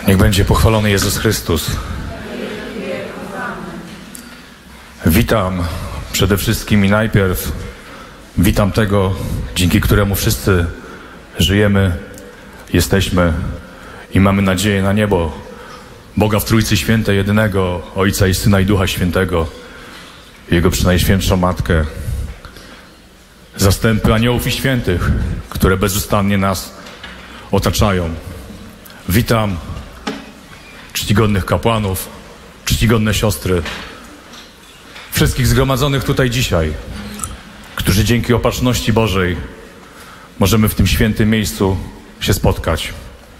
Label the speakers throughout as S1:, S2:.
S1: Niech będzie pochwalony Jezus Chrystus. Witam przede wszystkim i najpierw witam tego, dzięki któremu wszyscy żyjemy, jesteśmy i mamy nadzieję na niebo. Boga w Trójcy Świętej, jedynego Ojca i Syna i Ducha Świętego, Jego Przenajświętszą Matkę, zastępy aniołów i świętych, które bezustannie nas otaczają. Witam czcigodnych kapłanów, czcigodne siostry, wszystkich zgromadzonych tutaj dzisiaj, którzy dzięki opatrzności Bożej możemy w tym świętym miejscu się spotkać.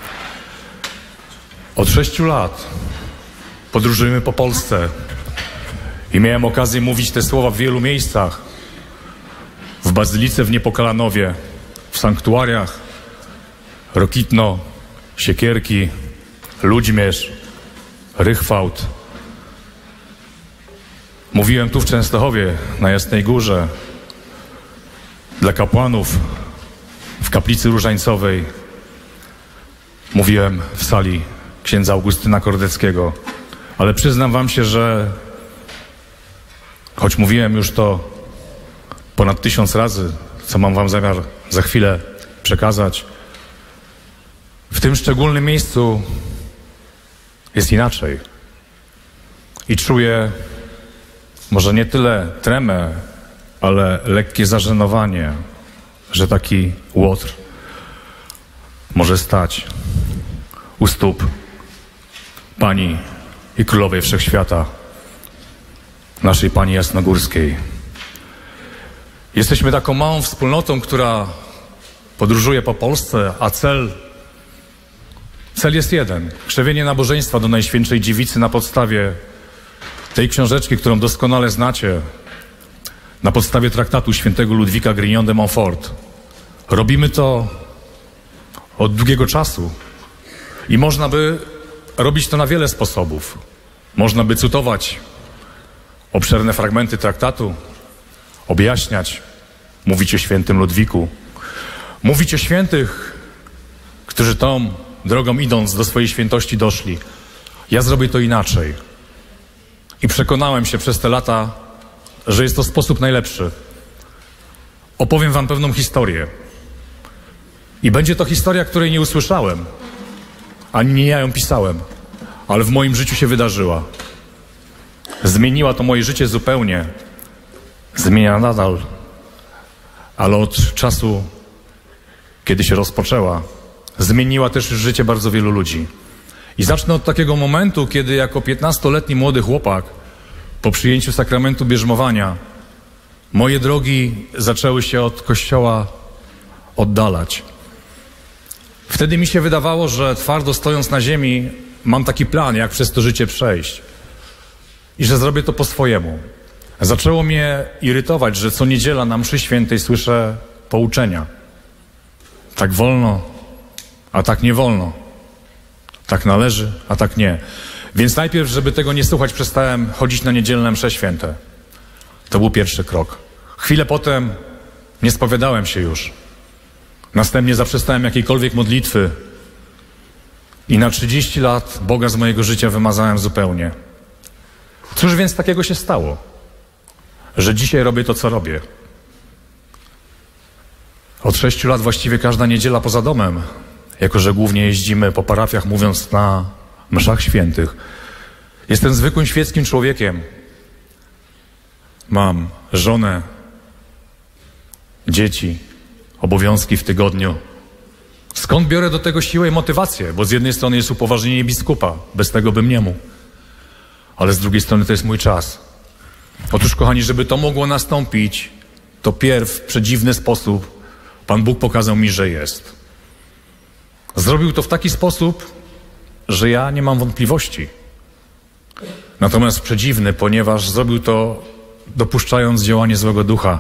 S1: Od 6 lat podróżujemy po Polsce i miałem okazję mówić te słowa w wielu miejscach. W Bazylice w Niepokalanowie, w sanktuariach Rokitno, Siekierki, Ludźmierz, Rychwałt. Mówiłem tu w Częstochowie, na Jasnej Górze, dla kapłanów, w kaplicy różańcowej. Mówiłem w sali księdza Augustyna Kordeckiego, ale przyznam wam się, że choć mówiłem już to ponad 1000 razy, co mam wam zamiar za chwilę przekazać, w tym szczególnym miejscu jest inaczej. I czuję może nie tyle tremę, ale lekkie zażenowanie, że taki łotr może stać u stóp Pani i Królowej Wszechświata, naszej Pani Jasnogórskiej. Jesteśmy taką małą wspólnotą, która podróżuje po Polsce, a cel jest jeden. Krzewienie nabożeństwa do Najświętszej Dziewicy na podstawie tej książeczki, którą doskonale znacie, na podstawie traktatu świętego Ludwika Grignon de Montfort. Robimy to od długiego czasu i można by robić to na wiele sposobów. Można by cytować obszerne fragmenty traktatu, objaśniać, mówić o świętym Ludwiku, mówić o świętych, którzy tą drogą idąc do swojej świętości doszli. Ja zrobię to inaczej. I przekonałem się przez te lata, że jest to sposób najlepszy. Opowiem wam pewną historię. I będzie to historia, której nie usłyszałem, ani nie ja ją pisałem, ale w moim życiu się wydarzyła. Zmieniła to moje życie zupełnie. Zmienia nadal, ale od czasu, kiedy się rozpoczęła, zmieniła też już życie bardzo wielu ludzi. I zacznę od takiego momentu, kiedy jako 15-letni młody chłopak po przyjęciu sakramentu bierzmowania moje drogi zaczęły się od Kościoła oddalać. Wtedy mi się wydawało, że twardo stojąc na ziemi mam taki plan, jak przez to życie przejść i że zrobię to po swojemu. Zaczęło mnie irytować, że co niedziela na mszy świętej słyszę pouczenia. Tak wolno, a tak nie wolno. Tak należy, a tak nie. Więc najpierw, żeby tego nie słuchać, przestałem chodzić na niedzielne msze święte. To był pierwszy krok. Chwilę potem nie spowiadałem się już. Następnie zaprzestałem jakiejkolwiek modlitwy i na 30 lat Boga z mojego życia wymazałem zupełnie. Cóż więc takiego się stało, że dzisiaj robię to, co robię? Od 6 lat właściwie każda niedziela poza domem, jako że głównie jeździmy po parafiach, mówiąc na mszach świętych. Jestem zwykłym świeckim człowiekiem. Mam żonę, dzieci, obowiązki w tygodniu. Skąd biorę do tego siłę i motywację? Bo z jednej strony jest upoważnienie biskupa, bez tego bym nie mógł. Ale z drugiej strony to jest mój czas. Otóż, kochani, żeby to mogło nastąpić, to pierw w przedziwny sposób Pan Bóg pokazał mi, że jest. Zrobił to w taki sposób, że ja nie mam wątpliwości. Natomiast przedziwny, ponieważ zrobił to dopuszczając działanie złego ducha.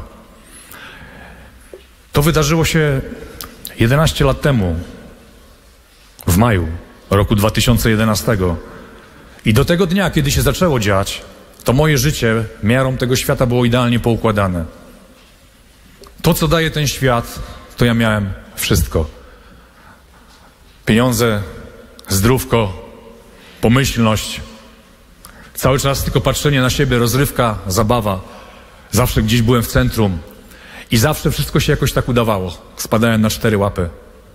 S1: To wydarzyło się 11 lat temu, w maju roku 2011. I do tego dnia, kiedy się zaczęło dziać, to moje życie miarą tego świata było idealnie poukładane. To, co daje ten świat, to ja miałem wszystko. Pieniądze, zdrówko, pomyślność. Cały czas tylko patrzenie na siebie, rozrywka, zabawa. Zawsze gdzieś byłem w centrum i zawsze wszystko się jakoś tak udawało. Spadałem na 4 łapy.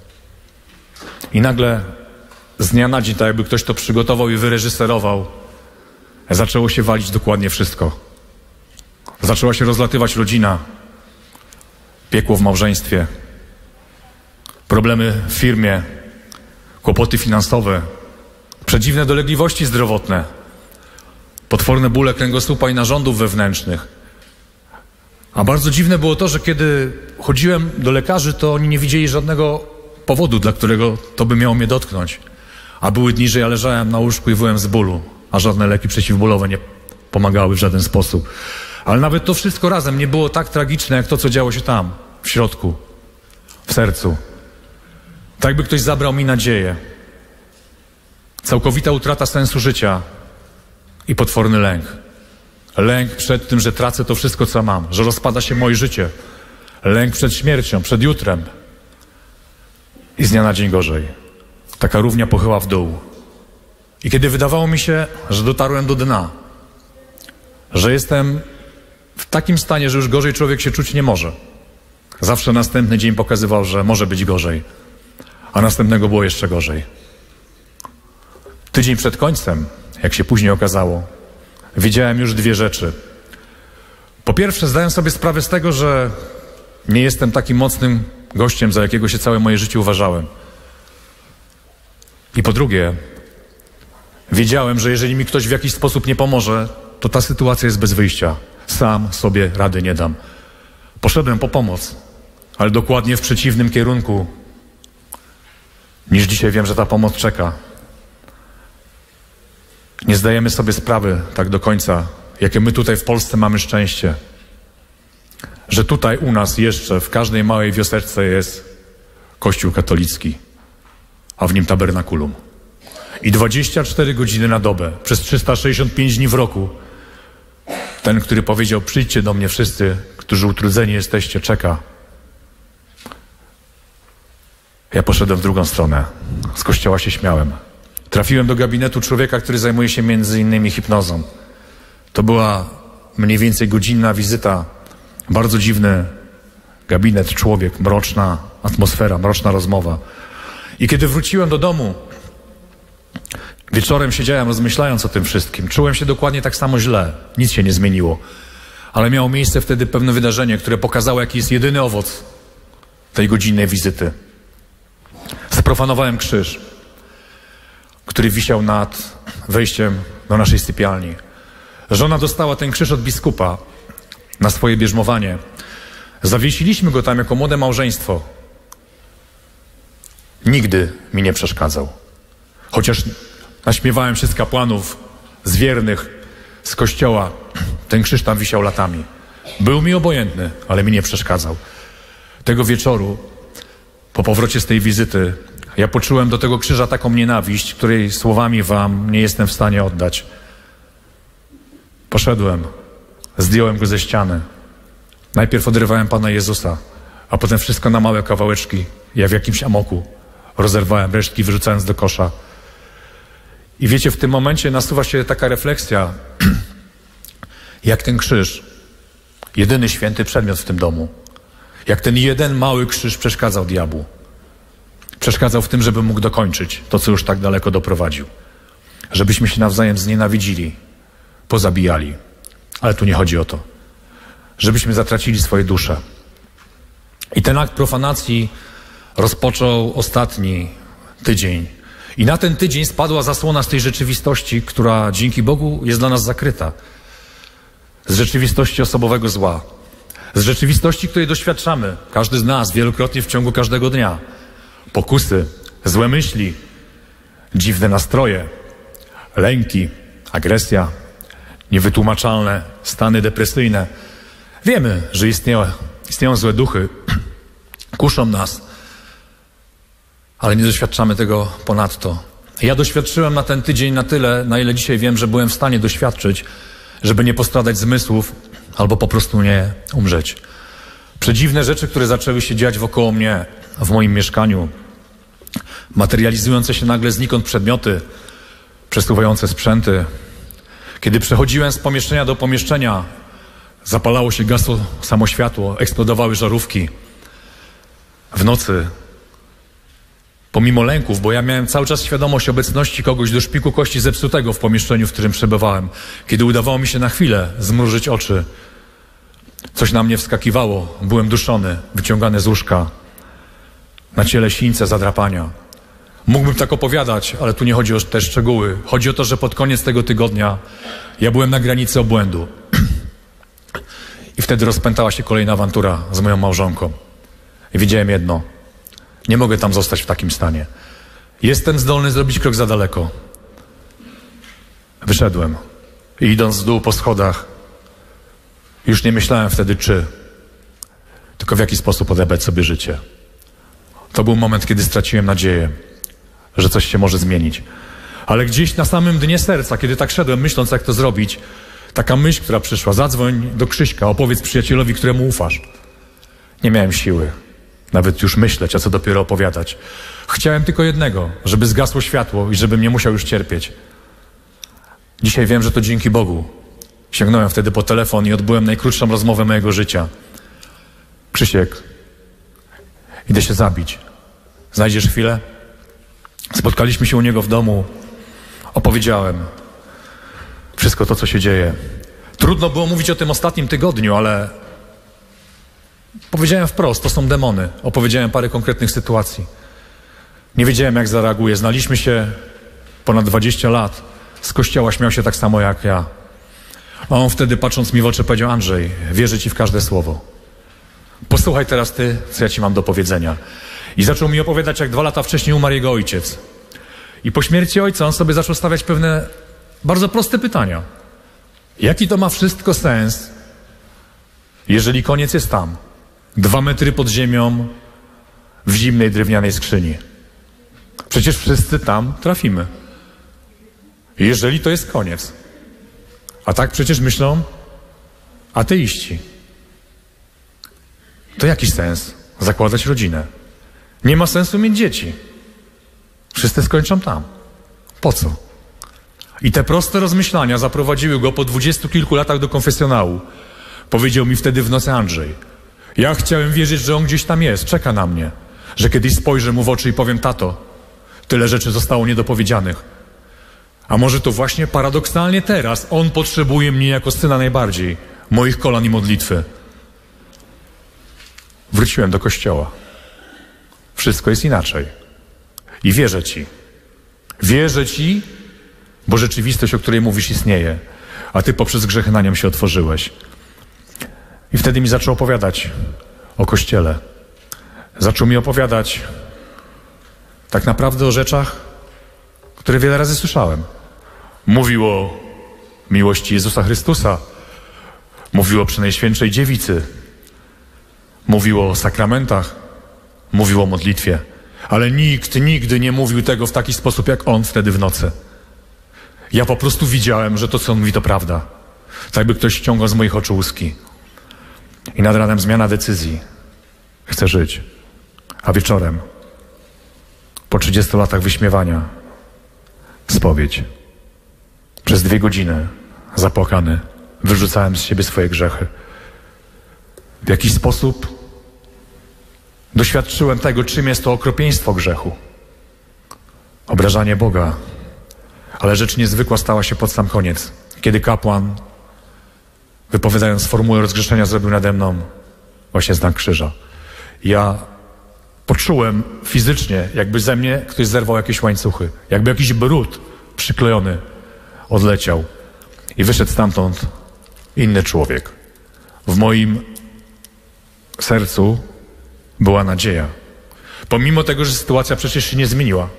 S1: I nagle z dnia na dzień, tak jakby ktoś to przygotował i wyreżyserował, zaczęło się walić dokładnie wszystko. Zaczęła się rozlatywać rodzina, piekło w małżeństwie, problemy w firmie, kłopoty finansowe, przedziwne dolegliwości zdrowotne, potworne bóle kręgosłupa i narządów wewnętrznych. A bardzo dziwne było to, że kiedy chodziłem do lekarzy, to oni nie widzieli żadnego powodu, dla którego to by miało mnie dotknąć. A były dni, że ja leżałem na łóżku i wyłem z bólu, a żadne leki przeciwbólowe nie pomagały w żaden sposób. Ale nawet to wszystko razem nie było tak tragiczne, jak to, co działo się tam, w środku, w sercu. Tak jakby ktoś zabrał mi nadzieję. Całkowita utrata sensu życia i potworny lęk. Lęk przed tym, że tracę to wszystko, co mam, że rozpada się moje życie. Lęk przed śmiercią, przed jutrem. I z dnia na dzień gorzej. Taka równia pochyła w dół. I kiedy wydawało mi się, że dotarłem do dna, że jestem w takim stanie, że już gorzej człowiek się czuć nie może. Zawsze następny dzień pokazywał, że może być gorzej, a następnego było jeszcze gorzej. Tydzień przed końcem, jak się później okazało, wiedziałem już 2 rzeczy. Po pierwsze, zdałem sobie sprawę z tego, że nie jestem takim mocnym gościem, za jakiego się całe moje życie uważałem. I po drugie, wiedziałem, że jeżeli mi ktoś w jakiś sposób nie pomoże, to ta sytuacja jest bez wyjścia. Sam sobie rady nie dam. Poszedłem po pomoc, ale dokładnie w przeciwnym kierunku niż dzisiaj wiem, że ta pomoc czeka. Nie zdajemy sobie sprawy tak do końca, jakie my tutaj w Polsce mamy szczęście. Że tutaj u nas jeszcze w każdej małej wioseczce jest Kościół katolicki, a w nim tabernakulum. I 24 godziny na dobę, przez 365 dni w roku, ten, który powiedział: przyjdźcie do mnie wszyscy, którzy utrudzeni jesteście, czeka. Ja poszedłem w drugą stronę. Z kościoła się śmiałem. Trafiłem do gabinetu człowieka, który zajmuje się między innymi hipnozą. To była mniej więcej godzinna wizyta. Bardzo dziwny gabinet, człowiek, mroczna atmosfera, mroczna rozmowa. I kiedy wróciłem do domu, wieczorem siedziałem rozmyślając o tym wszystkim. Czułem się dokładnie tak samo źle. Nic się nie zmieniło. Ale miało miejsce wtedy pewne wydarzenie, które pokazało, jaki jest jedyny owoc tej godzinnej wizyty. Sprofanowałem krzyż, który wisiał nad wejściem do naszej sypialni. Żona dostała ten krzyż od biskupa na swoje bierzmowanie. Zawiesiliśmy go tam jako młode małżeństwo. Nigdy mi nie przeszkadzał. Chociaż naśmiewałem się z kapłanów, z wiernych, z kościoła. Ten krzyż tam wisiał latami. Był mi obojętny, ale mi nie przeszkadzał. Tego wieczoru, po powrocie z tej wizyty, ja poczułem do tego krzyża taką nienawiść, której słowami wam nie jestem w stanie oddać. Poszedłem, zdjąłem go ze ściany. Najpierw odrywałem Pana Jezusa, a potem wszystko na małe kawałeczki. Ja w jakimś amoku rozerwałem resztki, wyrzucając do kosza. I wiecie, w tym momencie nasuwa się taka refleksja, jak ten krzyż, jedyny święty przedmiot w tym domu, jak ten jeden mały krzyż przeszkadzał diabłu. Przeszkadzał w tym, żeby mógł dokończyć to, co już tak daleko doprowadził. Żebyśmy się nawzajem znienawidzili, pozabijali. Ale tu nie chodzi o to. Żebyśmy zatracili swoje dusze. I ten akt profanacji rozpoczął ostatni tydzień. I na ten tydzień spadła zasłona z tej rzeczywistości, która dzięki Bogu jest dla nas zakryta. Z rzeczywistości osobowego zła. Z rzeczywistości, której doświadczamy. Każdy z nas wielokrotnie w ciągu każdego dnia. Pokusy, złe myśli, dziwne nastroje, lęki, agresja, niewytłumaczalne stany depresyjne. Wiemy, że istnieją złe duchy, kuszą nas, ale nie doświadczamy tego ponadto. Ja doświadczyłem na ten tydzień na tyle, na ile dzisiaj wiem, że byłem w stanie doświadczyć, żeby nie postradać zmysłów albo po prostu nie umrzeć. Przedziwne rzeczy, które zaczęły się dziać wokoło mnie, w moim mieszkaniu, materializujące się nagle znikąd przedmioty, przesuwające sprzęty. Kiedy przechodziłem z pomieszczenia do pomieszczenia, zapalało się, gasło samo światło, eksplodowały żarówki. W nocy, pomimo lęków, bo ja miałem cały czas świadomość obecności kogoś do szpiku kości zepsutego w pomieszczeniu, w którym przebywałem, kiedy udawało mi się na chwilę zmrużyć oczy, coś na mnie wskakiwało, byłem duszony, wyciągany z łóżka, na ciele sińce, zadrapania. Mógłbym tak opowiadać, ale tu nie chodzi o te szczegóły. Chodzi o to, że pod koniec tego tygodnia ja byłem na granicy obłędu. I wtedy rozpętała się kolejna awantura z moją małżonką. I wiedziałem jedno. Nie mogę tam zostać w takim stanie. Jestem zdolny zrobić krok za daleko. Wyszedłem. I idąc w dół po schodach, już nie myślałem wtedy czy, tylko w jaki sposób odebrać sobie życie. To był moment, kiedy straciłem nadzieję, że coś się może zmienić. Ale gdzieś na samym dnie serca, kiedy tak szedłem, myśląc jak to zrobić, taka myśl, która przyszła: zadzwoń do Krzyśka, opowiedz przyjacielowi, któremu ufasz. Nie miałem siły nawet już myśleć, a co dopiero opowiadać. Chciałem tylko jednego, żeby zgasło światło i żebym nie musiał już cierpieć. Dzisiaj wiem, że to dzięki Bogu. Sięgnąłem wtedy po telefon i odbyłem najkrótszą rozmowę mojego życia. Krzysiek, idę się zabić. Znajdziesz chwilę? Spotkaliśmy się u niego w domu. Opowiedziałem wszystko to, co się dzieje. Trudno było mówić o tym ostatnim tygodniu, ale powiedziałem wprost, to są demony. Opowiedziałem parę konkretnych sytuacji. Nie wiedziałem, jak zareaguje. Znaliśmy się ponad 20 lat. Z kościoła śmiał się tak samo jak ja. A on wtedy, patrząc mi w oczy, powiedział: Andrzej, wierzę ci w każde słowo. Posłuchaj teraz ty, co ja ci mam do powiedzenia. I zaczął mi opowiadać, jak 2 lata wcześniej umarł jego ojciec. I po śmierci ojca on sobie zaczął stawiać pewne bardzo proste pytania. Jaki to ma wszystko sens, jeżeli koniec jest tam, 2 metry pod ziemią, w zimnej drewnianej skrzyni? Przecież wszyscy tam trafimy. Jeżeli to jest koniec. A tak przecież myślą ateiści. To jaki sens zakładać rodzinę? Nie ma sensu mieć dzieci. Wszyscy skończą tam. Po co? I te proste rozmyślania zaprowadziły go po 20 kilku latach do konfesjonału. Powiedział mi wtedy w nocy: Andrzej, ja chciałem wierzyć, że on gdzieś tam jest, czeka na mnie. Że kiedyś spojrzę mu w oczy i powiem: tato, tyle rzeczy zostało niedopowiedzianych. A może to właśnie paradoksalnie teraz on potrzebuje mnie jako syna najbardziej, moich kolan i modlitwy. Wróciłem do kościoła. Wszystko jest inaczej. I wierzę ci. Wierzę ci, bo rzeczywistość, o której mówisz, istnieje, a ty poprzez grzechy na nią się otworzyłeś. I wtedy mi zaczął opowiadać o Kościele. Zaczął mi opowiadać tak naprawdę o rzeczach, które wiele razy słyszałem. Mówił o miłości Jezusa Chrystusa. Mówił o Przenajświętszej Dziewicy. Mówił o sakramentach. Mówił o modlitwie. Ale nikt nigdy nie mówił tego w taki sposób, jak on wtedy w nocy. Ja po prostu widziałem, że to, co on mówi, to prawda. Tak by ktoś ściągał z moich oczu łuski. I nad ranem zmiana decyzji. Chcę żyć. A wieczorem, po 30 latach wyśmiewania, spowiedź. Przez 2 godziny, zapłakany, wyrzucałem z siebie swoje grzechy. W jakiś sposób doświadczyłem tego, czym jest to okropieństwo grzechu. Obrażanie Boga. Ale rzecz niezwykła stała się pod sam koniec, kiedy kapłan, wypowiadając formułę rozgrzeszenia, zrobił nade mną właśnie znak krzyża. Ja poczułem fizycznie, jakby ze mnie ktoś zerwał jakieś łańcuchy, jakby jakiś brud przyklejony odleciał i wyszedł stamtąd inny człowiek. W moim sercu była nadzieja. Pomimo tego, że sytuacja przecież się nie zmieniła.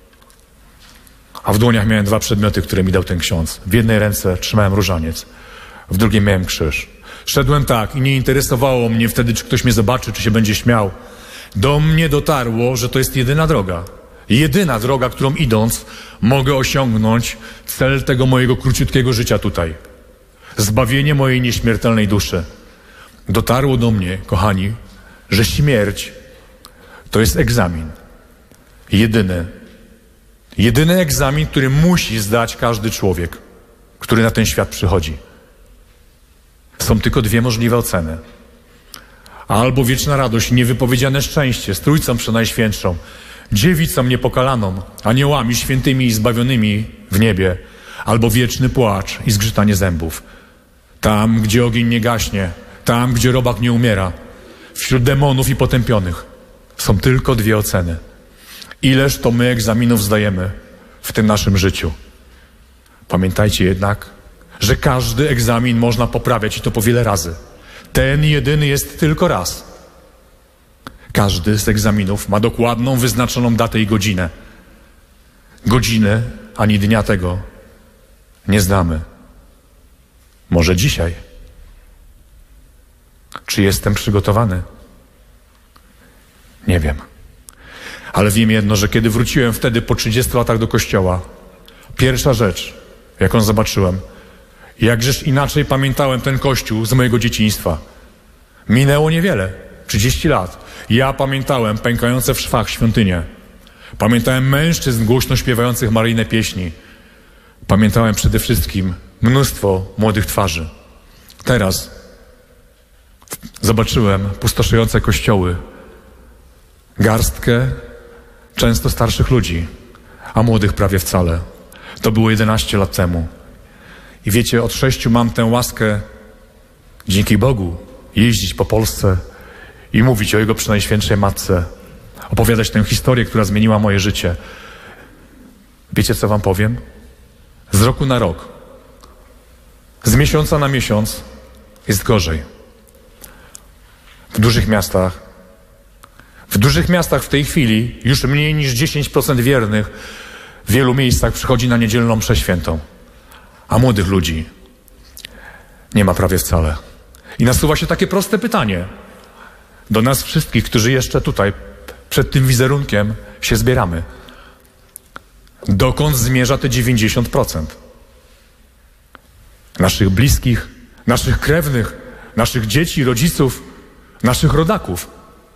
S1: A w dłoniach miałem 2 przedmioty, które mi dał ten ksiądz. W jednej ręce trzymałem różaniec, w drugiej miałem krzyż. Szedłem tak i nie interesowało mnie wtedy, czy ktoś mnie zobaczy, czy się będzie śmiał. Do mnie dotarło, że to jest jedyna droga. Jedyna droga, którą idąc mogę osiągnąć cel tego mojego króciutkiego życia tutaj. Zbawienie mojej nieśmiertelnej duszy. Dotarło do mnie, kochani, że śmierć to jest egzamin. Jedyny, Jedyny egzamin, który musi zdać każdy człowiek, który na ten świat przychodzi. Są tylko dwie możliwe oceny. Albo wieczna radość i niewypowiedziane szczęście z Trójcą Przenajświętszą, Dziewicą niepokalaną, aniołami świętymi i zbawionymi w niebie, albo wieczny płacz i zgrzytanie zębów. Tam, gdzie ogień nie gaśnie, tam, gdzie robak nie umiera, wśród demonów i potępionych. Są tylko dwie oceny. Ileż to my egzaminów zdajemy w tym naszym życiu. Pamiętajcie jednak, że każdy egzamin można poprawiać i to po wiele razy. Ten jedyny jest tylko raz. Każdy z egzaminów ma dokładną, wyznaczoną datę i godzinę. Godziny ani dnia tego nie znamy. Może dzisiaj. Czy jestem przygotowany? Nie wiem. Ale wiem jedno, że kiedy wróciłem wtedy po 30 latach do kościoła, pierwsza rzecz, jaką zobaczyłem, jakżeż inaczej pamiętałem ten kościół z mojego dzieciństwa. Minęło niewiele, 30 lat. Ja pamiętałem pękające w szwach świątynie. Pamiętałem mężczyzn głośno śpiewających maryjne pieśni. Pamiętałem przede wszystkim mnóstwo młodych twarzy. Teraz zobaczyłem pustoszejące kościoły, garstkę często starszych ludzi, a młodych prawie wcale. To było 11 lat temu. I wiecie, od 6 mam tę łaskę, dzięki Bogu, jeździć po Polsce i mówić o Jego Przenajświętszej Matce, opowiadać tę historię, która zmieniła moje życie. Wiecie, co wam powiem? Z roku na rok, z miesiąca na miesiąc jest gorzej. W dużych miastach w tej chwili już mniej niż 10% wiernych w wielu miejscach przychodzi na niedzielną mszę świętą, a młodych ludzi nie ma prawie wcale. I nasuwa się takie proste pytanie do nas wszystkich, którzy jeszcze tutaj przed tym wizerunkiem się zbieramy. Dokąd zmierza te 90%? Naszych bliskich, naszych krewnych, naszych dzieci, rodziców, naszych rodaków.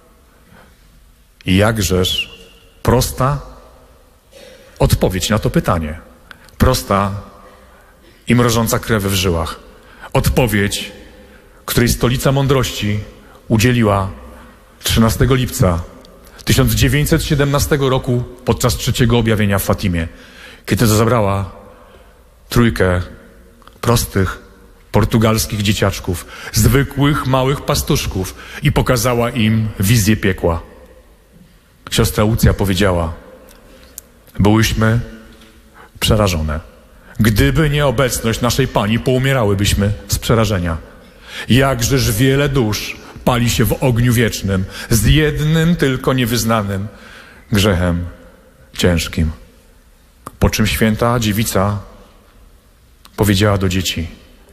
S1: I jakżeż prosta odpowiedź na to pytanie. Prosta i mrożąca krew w żyłach. Odpowiedź, której Stolica Mądrości udzieliła 13 lipca 1917 roku podczas trzeciego objawienia w Fatimie, kiedy to zabrała trójkę prostych, portugalskich dzieciaczków, zwykłych, małych pastuszków i pokazała im wizję piekła. Siostra Łucja powiedziała: byłyśmy przerażone. Gdyby nie obecność naszej Pani, poumierałybyśmy z przerażenia. Jakżeż wiele dusz pali się w ogniu wiecznym z jednym tylko niewyznanym grzechem ciężkim. Po czym święta dziewica powiedziała do dzieci: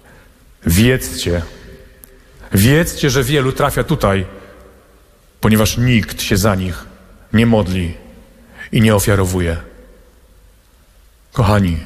S1: wiedzcie, że wielu trafia tutaj, ponieważ nikt się za nich nie modli i nie ofiarowuje. Kochani,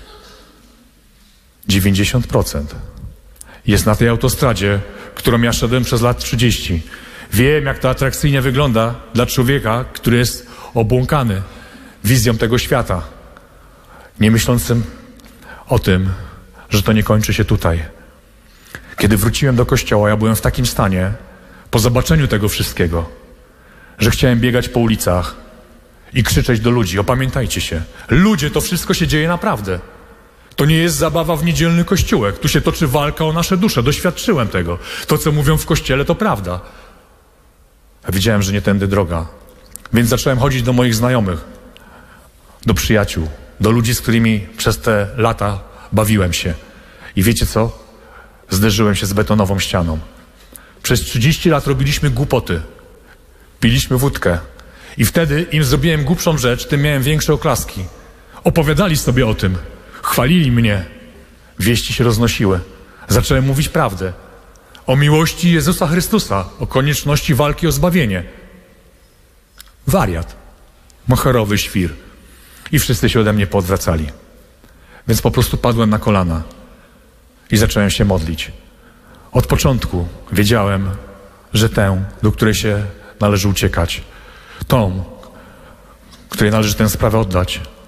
S1: 90% jest na tej autostradzie, którą ja szedłem przez lat 30. Wiem, jak to atrakcyjnie wygląda dla człowieka, który jest obłąkany wizją tego świata, nie myślącym o tym, że to nie kończy się tutaj. Kiedy wróciłem do kościoła, ja byłem w takim stanie, po zobaczeniu tego wszystkiego, że chciałem biegać po ulicach i krzyczeć do ludzi: opamiętajcie się. Ludzie, to wszystko się dzieje naprawdę. To nie jest zabawa w niedzielny kościółek. Tu się toczy walka o nasze dusze. Doświadczyłem tego. To, co mówią w kościele, to prawda. A widziałem, że nie tędy droga. Więc zacząłem chodzić do moich znajomych, do przyjaciół, do ludzi, z którymi przez te lata bawiłem się. I wiecie co? Zderzyłem się z betonową ścianą. Przez 30 lat robiliśmy głupoty. Piliśmy wódkę. I wtedy im zrobiłem głupszą rzecz, tym miałem większe oklaski. Opowiadali sobie o tym. Chwalili mnie. Wieści się roznosiły. Zacząłem mówić prawdę. O miłości Jezusa Chrystusa. O konieczności walki o zbawienie. Wariat. Moherowy świr. I wszyscy się ode mnie poodwracali. Więc po prostu padłem na kolana i zacząłem się modlić. Od początku wiedziałem, że tę, do której się należy uciekać, tą, której należy tę sprawę oddać,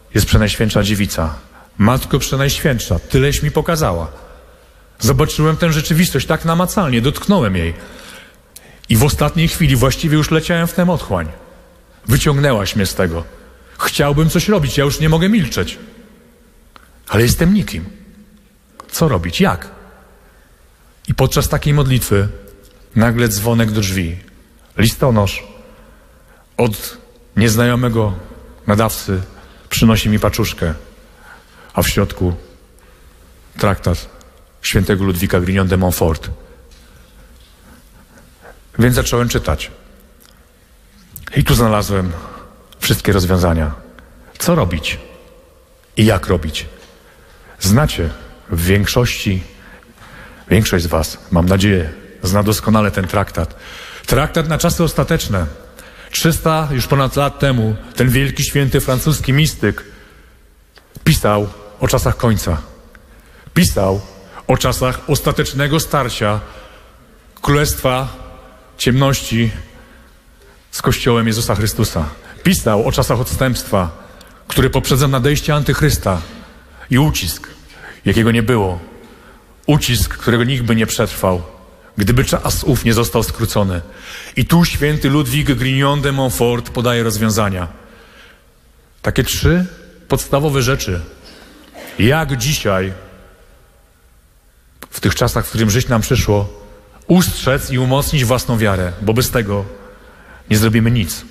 S1: jest Przenajświętsza Dziewica. Matko Przenajświętsza, tyleś mi pokazała. Zobaczyłem tę rzeczywistość tak namacalnie, dotknąłem jej. I w ostatniej chwili właściwie już leciałem w tę otchłań. Wyciągnęłaś mnie z tego. Chciałbym coś robić, ja już nie mogę milczeć. Ale jestem nikim. Co robić? Jak? I podczas takiej modlitwy nagle dzwonek do drzwi. Listonosz od nieznajomego nadawcy przynosi mi paczuszkę, a w środku traktat świętego Ludwika Grignon de Montfort. Więc zacząłem czytać. I tu znalazłem wszystkie rozwiązania. Co robić i jak robić? Znacie większość z was, mam nadzieję, zna doskonale ten traktat. Traktat na czasy ostateczne. 300 już ponad lat temu ten wielki, święty francuski mistyk pisał o czasach końca. Pisał o czasach ostatecznego starcia Królestwa Ciemności z Kościołem Jezusa Chrystusa. Pisał o czasach odstępstwa, które poprzedzą nadejście Antychrysta i ucisk, jakiego nie było. Ucisk, którego nikt by nie przetrwał, gdyby czas ów nie został skrócony. I tu święty Ludwik Grignon de Montfort podaje rozwiązania. Takie 3 podstawowe rzeczy. Jak dzisiaj, w tych czasach, w którym żyć nam przyszło, ustrzec i umocnić własną wiarę, bo bez tego nie zrobimy nic.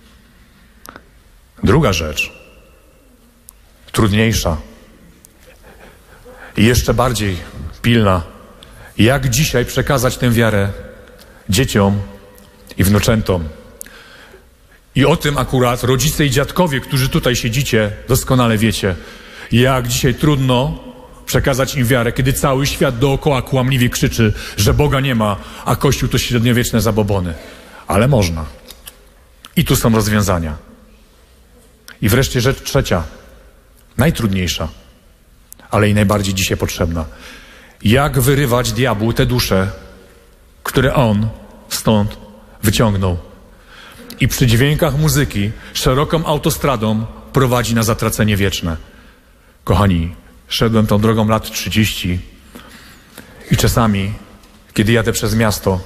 S1: Druga rzecz, trudniejsza i jeszcze bardziej pilna. Jak dzisiaj przekazać tę wiarę dzieciom i wnuczętom. I o tym akurat rodzice i dziadkowie, którzy tutaj siedzicie, doskonale wiecie, jak dzisiaj trudno przekazać im wiarę, kiedy cały świat dookoła kłamliwie krzyczy, że Boga nie ma, a Kościół to średniowieczne zabobony. Ale można. I tu są rozwiązania. I wreszcie rzecz trzecia, najtrudniejsza, ale i najbardziej dzisiaj potrzebna. Jak wyrywać diabłu te dusze, które on stąd wyciągnął. I przy dźwiękach muzyki szeroką autostradą prowadzi na zatracenie wieczne. Kochani, szedłem tą drogą lat 30 i czasami, kiedy jadę przez miasto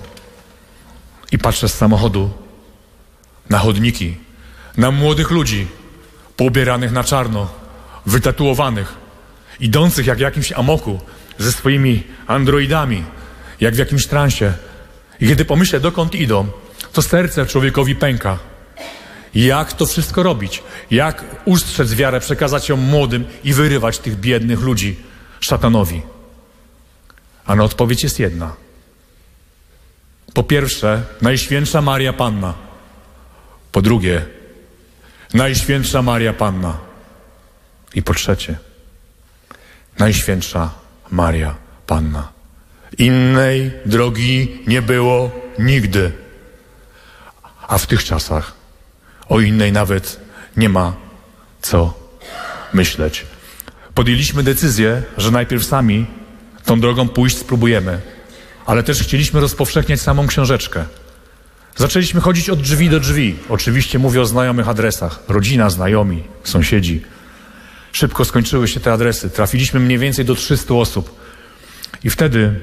S1: i patrzę z samochodu na chodniki, na młodych ludzi poubieranych na czarno, wytatuowanych, idących jak w jakimś amoku ze swoimi androidami, jak w jakimś transie. I kiedy pomyślę, dokąd idą, to serce człowiekowi pęka. Jak to wszystko robić? Jak ustrzec wiarę, przekazać ją młodym i wyrywać tych biednych ludzi szatanowi? A na odpowiedź jest jedna. Po pierwsze, Najświętsza Maria Panna. Po drugie, Najświętsza Maria Panna. I po trzecie, Najświętsza Maria Panna. Innej drogi nie było nigdy. A w tych czasach o innej nawet nie ma co myśleć. Podjęliśmy decyzję, że najpierw sami tą drogą pójść spróbujemy, ale też chcieliśmy rozpowszechniać samą książeczkę. Zaczęliśmy chodzić od drzwi do drzwi. Oczywiście mówię o znajomych adresach. Rodzina, znajomi, sąsiedzi. Szybko skończyły się te adresy. Trafiliśmy mniej więcej do 300 osób. I wtedy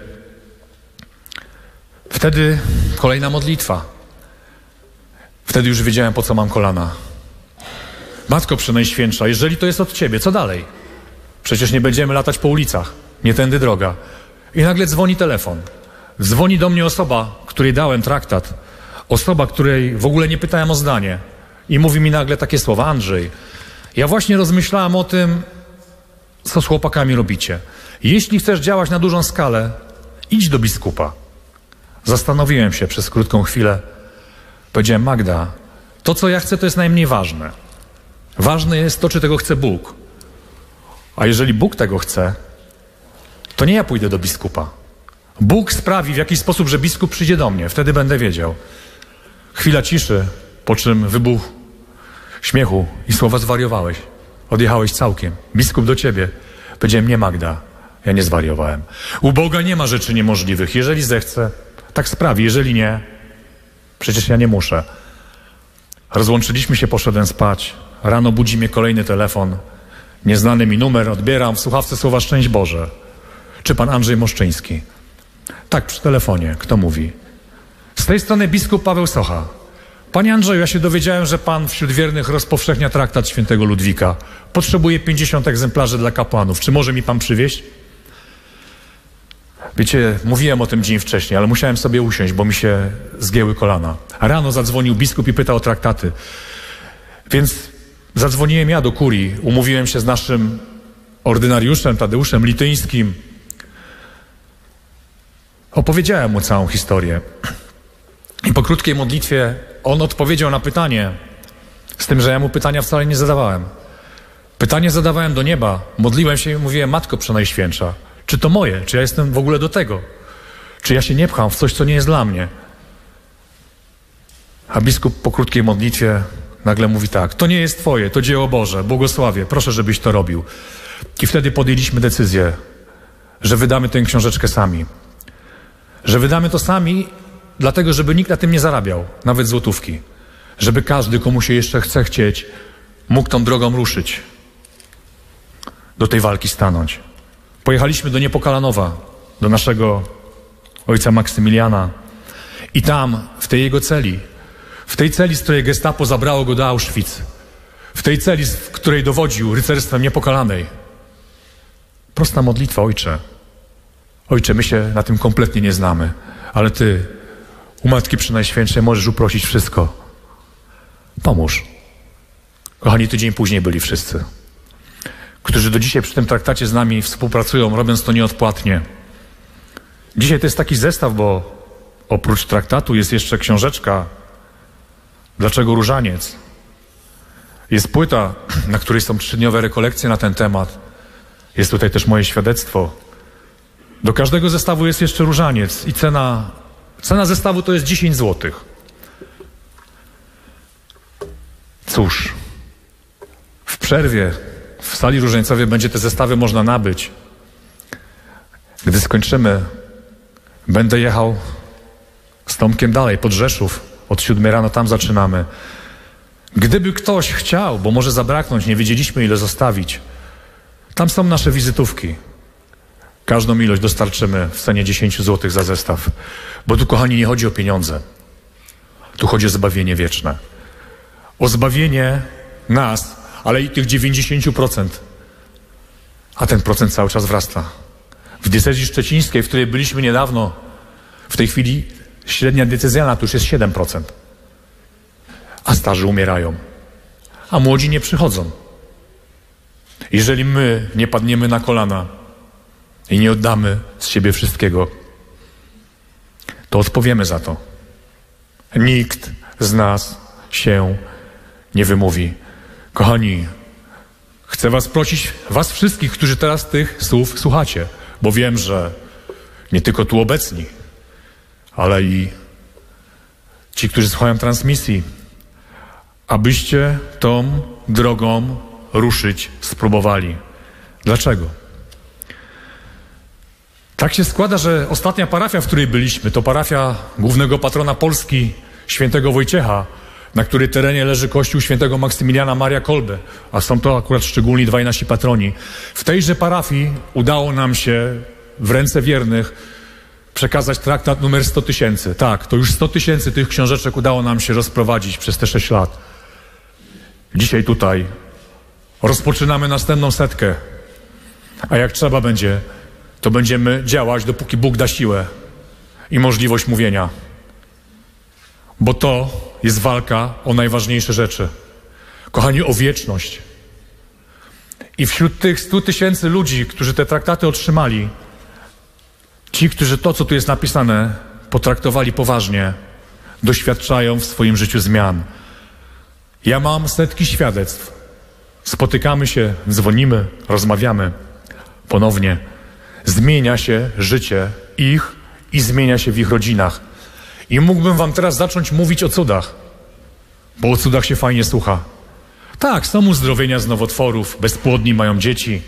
S1: kolejna modlitwa. Wtedy już wiedziałem, po co mam kolana. Matko Przenajświętsza, jeżeli to jest od Ciebie, co dalej? Przecież nie będziemy latać po ulicach. Nie tędy droga. I nagle dzwoni telefon. Dzwoni do mnie osoba, której dałem traktat. Osoba, której w ogóle nie pytałem o zdanie. I mówi mi nagle takie słowa: Andrzej, ja właśnie rozmyślałem o tym, co z chłopakami robicie. Jeśli chcesz działać na dużą skalę, idź do biskupa. Zastanowiłem się przez krótką chwilę. Powiedziałem: Magda, to co ja chcę, to jest najmniej ważne. Ważne jest to, czy tego chce Bóg. A jeżeli Bóg tego chce, to nie ja pójdę do biskupa. Bóg sprawi w jakiś sposób, że biskup przyjdzie do mnie. Wtedy będę wiedział. Chwila ciszy, po czym wybuch śmiechu i słowa: zwariowałeś. Odjechałeś całkiem. Biskup do ciebie. Powiedziałem: nie, Magda, ja nie zwariowałem. U Boga nie ma rzeczy niemożliwych. Jeżeli zechce, tak sprawi. Jeżeli nie, przecież ja nie muszę. Rozłączyliśmy się, poszedłem spać. Rano budzi mnie kolejny telefon. Nieznany mi numer, odbieram, w słuchawce słowa szczęść Boże. Czy pan Andrzej Moszczyński? Tak, przy telefonie. Kto mówi? Z tej strony biskup Paweł Socha. Panie Andrzeju, ja się dowiedziałem, że pan wśród wiernych rozpowszechnia traktat świętego Ludwika. Potrzebuję 50 egzemplarzy dla kapłanów. Czy może mi pan przywieźć? Wiecie, mówiłem o tym dzień wcześniej, ale musiałem sobie usiąść, bo mi się zgięły kolana. A rano zadzwonił biskup i pytał o traktaty. Więc zadzwoniłem ja do kurii, umówiłem się z naszym ordynariuszem Tadeuszem Lityńskim. Opowiedziałem mu całą historię. I po krótkiej modlitwie on odpowiedział na pytanie, z tym, że ja mu pytania wcale nie zadawałem. Pytanie zadawałem do nieba, modliłem się i mówiłem: Matko Przenajświętsza, czy to moje? Czy ja jestem w ogóle do tego? Czy ja się nie pcham w coś, co nie jest dla mnie? A biskup po krótkiej modlitwie nagle mówi tak: to nie jest twoje, to dzieło Boże, błogosławię, proszę, żebyś to robił. I wtedy podjęliśmy decyzję, że wydamy tę książeczkę sami. Że wydamy to sami, dlatego, żeby nikt na tym nie zarabiał, nawet złotówki. Żeby każdy, komu się jeszcze chce chcieć, mógł tą drogą ruszyć. Do tej walki stanąć. Pojechaliśmy do Niepokalanowa, do naszego ojca Maksymiliana. I tam, w tej jego celi, w tej celi, z której gestapo zabrało go do Auschwitz, w tej celi, w której dowodził rycerstwem Niepokalanej. Prosta modlitwa: Ojcze. Ojcze, my się na tym kompletnie nie znamy, ale Ty, u Matki Przenajświętszej, możesz uprosić wszystko. Pomóż. Kochani, tydzień później byli wszyscy, którzy do dzisiaj przy tym traktacie z nami współpracują, robiąc to nieodpłatnie. Dzisiaj to jest taki zestaw, bo oprócz traktatu jest jeszcze książeczka Dlaczego różaniec? Jest płyta, na której są 3-dniowe rekolekcje na ten temat. Jest tutaj też moje świadectwo. Do każdego zestawu jest jeszcze różaniec i cena zestawu to jest 10 zł. Cóż, w przerwie w sali różańcowej będzie te zestawy można nabyć. Gdy skończymy, będę jechał z Tomkiem dalej, pod Rzeszów. Od 7 rano tam zaczynamy. Gdyby ktoś chciał, bo może zabraknąć, nie wiedzieliśmy, ile zostawić, tam są nasze wizytówki. Każdą ilość dostarczymy w cenie 10 zł za zestaw. Bo tu, kochani, nie chodzi o pieniądze. Tu chodzi o zbawienie wieczne. O zbawienie nas, ale i tych 90%. A ten procent cały czas wzrasta. W diecezji szczecińskiej, w której byliśmy niedawno, w tej chwili średnia diecezjalna to już jest 7%. A starzy umierają. A młodzi nie przychodzą. Jeżeli my nie padniemy na kolana i nie oddamy z siebie wszystkiego, to odpowiemy za to. Nikt z nas się nie wymówi. Kochani, chcę was prosić, was wszystkich, którzy teraz tych słów słuchacie, bo wiem, że nie tylko tu obecni, ale i ci, którzy słuchają transmisji, abyście tą drogą ruszyć spróbowali. Dlaczego? Tak się składa, że ostatnia parafia, w której byliśmy, to parafia głównego patrona Polski, świętego Wojciecha, na której terenie leży kościół świętego Maksymiliana Maria Kolbe, a są to akurat szczególni dwaj nasi patroni. W tejże parafii udało nam się w ręce wiernych przekazać traktat numer 100 000. Tak, to już 100 000 tych książeczek udało nam się rozprowadzić przez te 6 lat. Dzisiaj tutaj rozpoczynamy następną 100. A jak trzeba będzie, to będziemy działać, dopóki Bóg da siłę i możliwość mówienia. Bo to jest walka o najważniejsze rzeczy. Kochani, o wieczność. I wśród tych 100 000 ludzi, którzy te traktaty otrzymali, ci, którzy to, co tu jest napisane, potraktowali poważnie, doświadczają w swoim życiu zmian. Ja mam setki świadectw. Spotykamy się, dzwonimy, rozmawiamy ponownie. Zmienia się życie ich i zmienia się w ich rodzinach. I mógłbym wam teraz zacząć mówić o cudach, bo o cudach się fajnie słucha. Tak, są uzdrowienia z nowotworów, bezpłodni mają dzieci.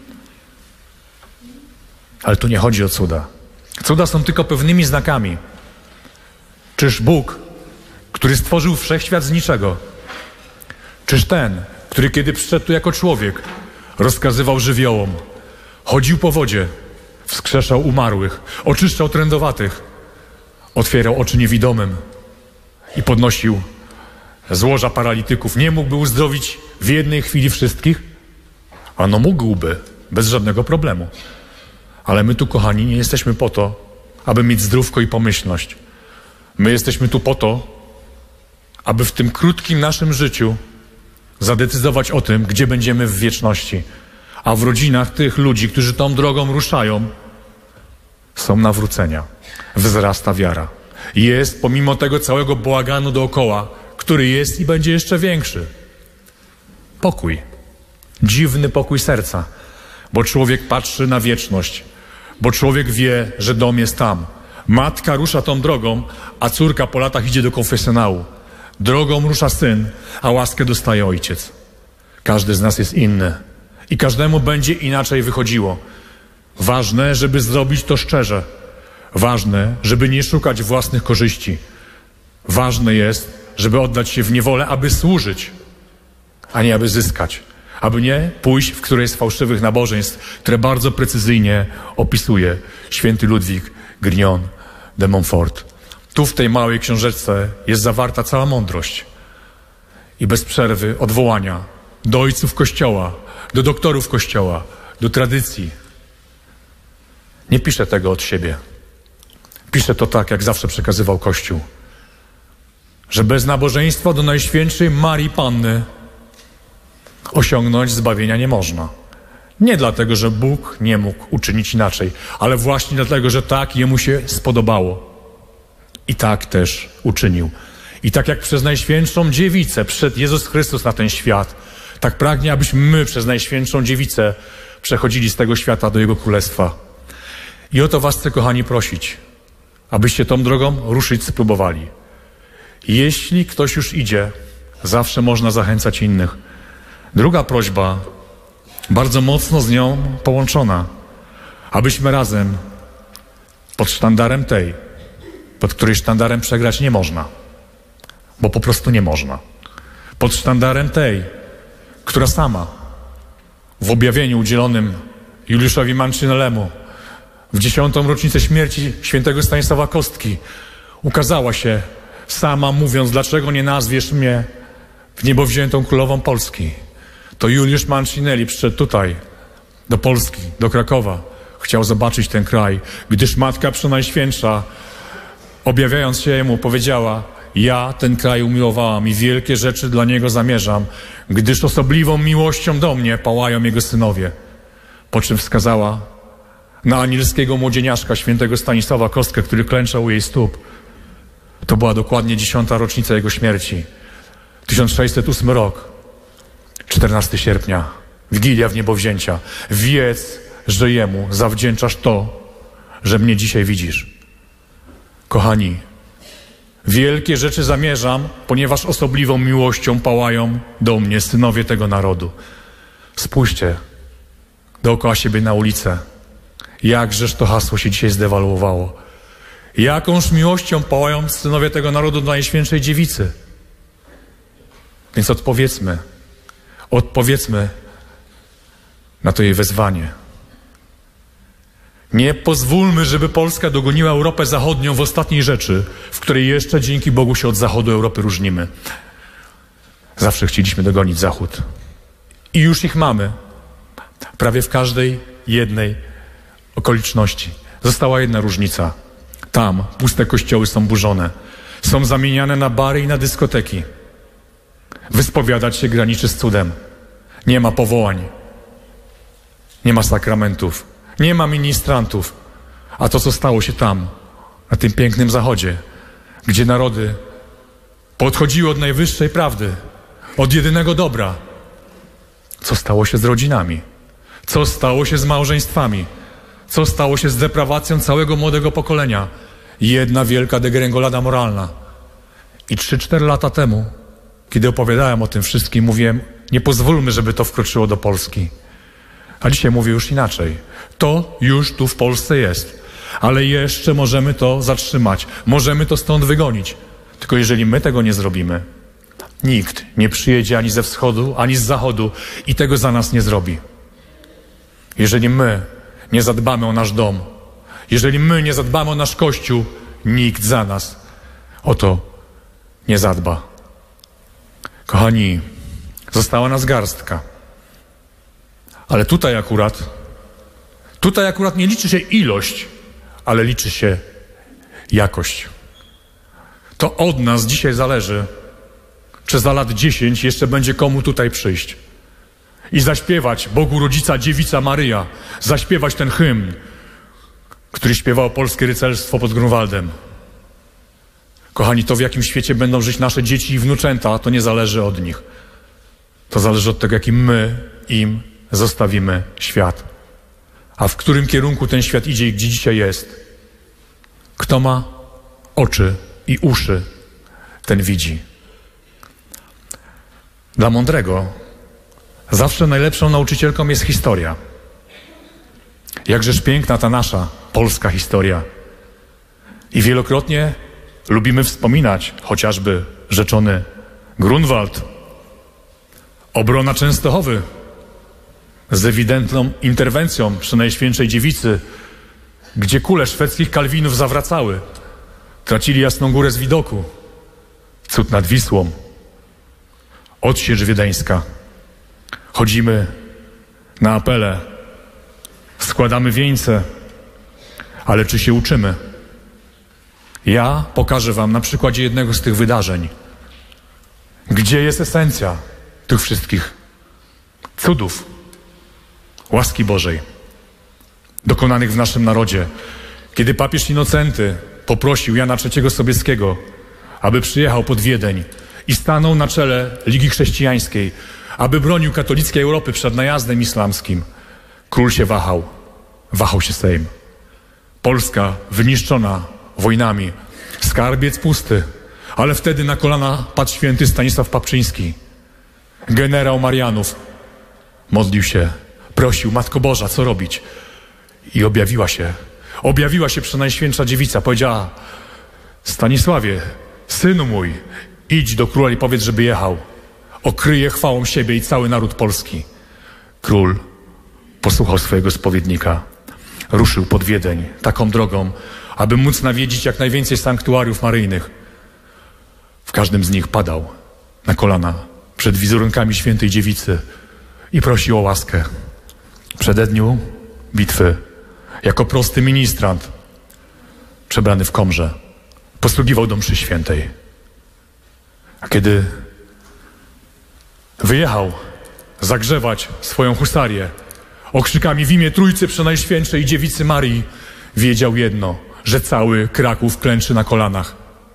S1: Ale tu nie chodzi o cuda. Cuda są tylko pewnymi znakami. Czyż Bóg, który stworzył wszechświat z niczego, czyż ten, który kiedy przyszedł tu jako człowiek, rozkazywał żywiołom, chodził po wodzie, wskrzeszał umarłych, oczyszczał trędowatych, otwierał oczy niewidomym i podnosił z łoża paralityków. Nie mógłby uzdrowić w jednej chwili wszystkich? Ano mógłby, bez żadnego problemu. Ale my tu, kochani, nie jesteśmy po to, aby mieć zdrówko i pomyślność. My jesteśmy tu po to, aby w tym krótkim naszym życiu zadecydować o tym, gdzie będziemy w wieczności. A w rodzinach tych ludzi, którzy tą drogą ruszają, są nawrócenia. Wzrasta wiara. Jest, pomimo tego całego bałaganu dookoła, który jest i będzie jeszcze większy, pokój. Dziwny pokój serca. Bo człowiek patrzy na wieczność. Bo człowiek wie, że dom jest tam. Matka rusza tą drogą, a córka po latach idzie do konfesjonału. Drogą rusza syn, a łaskę dostaje ojciec. Każdy z nas jest inny. I każdemu będzie inaczej wychodziło. Ważne, żeby zrobić to szczerze. Ważne, żeby nie szukać własnych korzyści. Ważne jest, żeby oddać się w niewolę, aby służyć, a nie aby zyskać. Aby nie pójść w któreś z fałszywych nabożeństw, które bardzo precyzyjnie opisuje święty Ludwik Grignon de Montfort. Tu w tej małej książeczce jest zawarta cała mądrość. I bez przerwy odwołania do ojców Kościoła, do doktorów Kościoła, do tradycji. Nie piszę tego od siebie. Piszę to tak, jak zawsze przekazywał Kościół. Że bez nabożeństwa do Najświętszej Marii Panny osiągnąć zbawienia nie można. Nie dlatego, że Bóg nie mógł uczynić inaczej, ale właśnie dlatego, że tak Jemu się spodobało. I tak też uczynił. I tak jak przez Najświętszą Dziewicę przyszedł Jezus Chrystus na ten świat, tak pragnie, abyśmy my przez Najświętszą Dziewicę przechodzili z tego świata do Jego Królestwa. I o to was chcę, kochani, prosić, abyście tą drogą ruszyć spróbowali. Jeśli ktoś już idzie, zawsze można zachęcać innych. Druga prośba, bardzo mocno z nią połączona, abyśmy razem pod sztandarem tej, pod której sztandarem przegrać nie można, bo po prostu nie można. Pod sztandarem tej, która sama w objawieniu udzielonym Juliuszowi Mancinellemu w 10. rocznicę śmierci świętego Stanisława Kostki ukazała się sama, mówiąc, dlaczego nie nazwiesz mnie w niebowziętą królową Polski. To Juliusz Mancinelli przyszedł tutaj, do Polski, do Krakowa. Chciał zobaczyć ten kraj, gdyż Matka Przenajświętsza, objawiając się Jemu, powiedziała: ja ten kraj umiłowałam i wielkie rzeczy dla niego zamierzam, gdyż osobliwą miłością do mnie pałają jego synowie. Po czym wskazała na anielskiego młodzieniaszka świętego Stanisława Kostkę, który klęczał u jej stóp. To była dokładnie 10. rocznica jego śmierci. 1608 rok, 14 sierpnia, Wigilia w niebowzięcia. Wiedz, że Jemu zawdzięczasz to, że mnie dzisiaj widzisz. Kochani, wielkie rzeczy zamierzam, ponieważ osobliwą miłością pałają do mnie synowie tego narodu. Spójrzcie dookoła siebie na ulicę. Jakżeż to hasło się dzisiaj zdewaluowało. Jakąż miłością pałają synowie tego narodu do Najświętszej Dziewicy. Więc odpowiedzmy na to jej wezwanie. Nie pozwólmy, żeby Polska dogoniła Europę Zachodnią w ostatniej rzeczy, w której jeszcze dzięki Bogu się od Zachodu Europy różnimy. Zawsze chcieliśmy dogonić Zachód. I już ich mamy. Prawie w każdej jednej okoliczności. Została jedna różnica. Tam puste kościoły są burzone. Są zamieniane na bary i na dyskoteki. Wyspowiadać się graniczy z cudem. Nie ma powołań. Nie ma sakramentów. Nie ma ministrantów. A to, co stało się tam, na tym pięknym Zachodzie, gdzie narody podchodziły od najwyższej prawdy, od jedynego dobra. Co stało się z rodzinami? Co stało się z małżeństwami? Co stało się z deprawacją całego młodego pokolenia? Jedna wielka degrengolada moralna. I 3-4 lata temu, kiedy opowiadałem o tym wszystkim, mówiłem: nie pozwólmy, żeby to wkroczyło do Polski. A dzisiaj mówię już inaczej. To już tu w Polsce jest. Ale jeszcze możemy to zatrzymać. Możemy to stąd wygonić. Tylko jeżeli my tego nie zrobimy, nikt nie przyjedzie ani ze wschodu, ani z zachodu i tego za nas nie zrobi. Jeżeli my nie zadbamy o nasz dom, jeżeli my nie zadbamy o nasz Kościół, nikt za nas o to nie zadba. Kochani, została nas garstka. Ale tutaj akurat nie liczy się ilość, ale liczy się jakość. To od nas dzisiaj zależy, czy za lat 10 jeszcze będzie komu tutaj przyjść i zaśpiewać Bogu Rodzica, Dziewica Maryja, zaśpiewać ten hymn, który śpiewało polskie rycerstwo pod Grunwaldem. Kochani, to w jakim świecie będą żyć nasze dzieci i wnuczęta, to nie zależy od nich. To zależy od tego, jaki my im zostawimy świat. A w którym kierunku ten świat idzie i gdzie dzisiaj jest? Kto ma oczy i uszy, ten widzi. Dla mądrego zawsze najlepszą nauczycielką jest historia. Jakżeż piękna ta nasza polska historia. I wielokrotnie lubimy wspominać chociażby rzeczony Grunwald, obrona Częstochowy z ewidentną interwencją Przenajświętszej Dziewicy, gdzie kule szwedzkich Kalwinów zawracały, tracili Jasną Górę z widoku, cud nad Wisłą, odsiecz wiedeńska. Chodzimy na apele, składamy wieńce, ale czy się uczymy? Ja pokażę wam na przykładzie jednego z tych wydarzeń, gdzie jest esencja tych wszystkich cudów łaski Bożej dokonanych w naszym narodzie. Kiedy papież Inocenty poprosił Jana III Sobieskiego, aby przyjechał pod Wiedeń i stanął na czele Ligi Chrześcijańskiej, aby bronił katolickiej Europy przed najazdem islamskim, król się wahał. Wahał się Sejm. Polska wyniszczona wojnami, skarbiec pusty, ale wtedy na kolana padł święty Stanisław Papczyński. Generał Marianów modlił się, prosił, Matko Boża, co robić? I objawiła się Przenajświętsza Dziewica. Powiedziała, Stanisławie, synu mój, idź do króla i powiedz, żeby jechał. Okryje chwałą siebie i cały naród polski. Król posłuchał swojego spowiednika. Ruszył pod Wiedeń taką drogą, aby móc nawiedzić jak najwięcej sanktuariów maryjnych. W każdym z nich padał na kolana przed wizerunkami Świętej Dziewicy i prosił o łaskę. W przededniu bitwy, jako prosty ministrant, przebrany w komrze, posługiwał do mszy świętej. A kiedy wyjechał zagrzewać swoją husarię okrzykami w imię Trójcy Przenajświętszej Dziewicy Marii, wiedział jedno, że cały Kraków klęczy na kolanach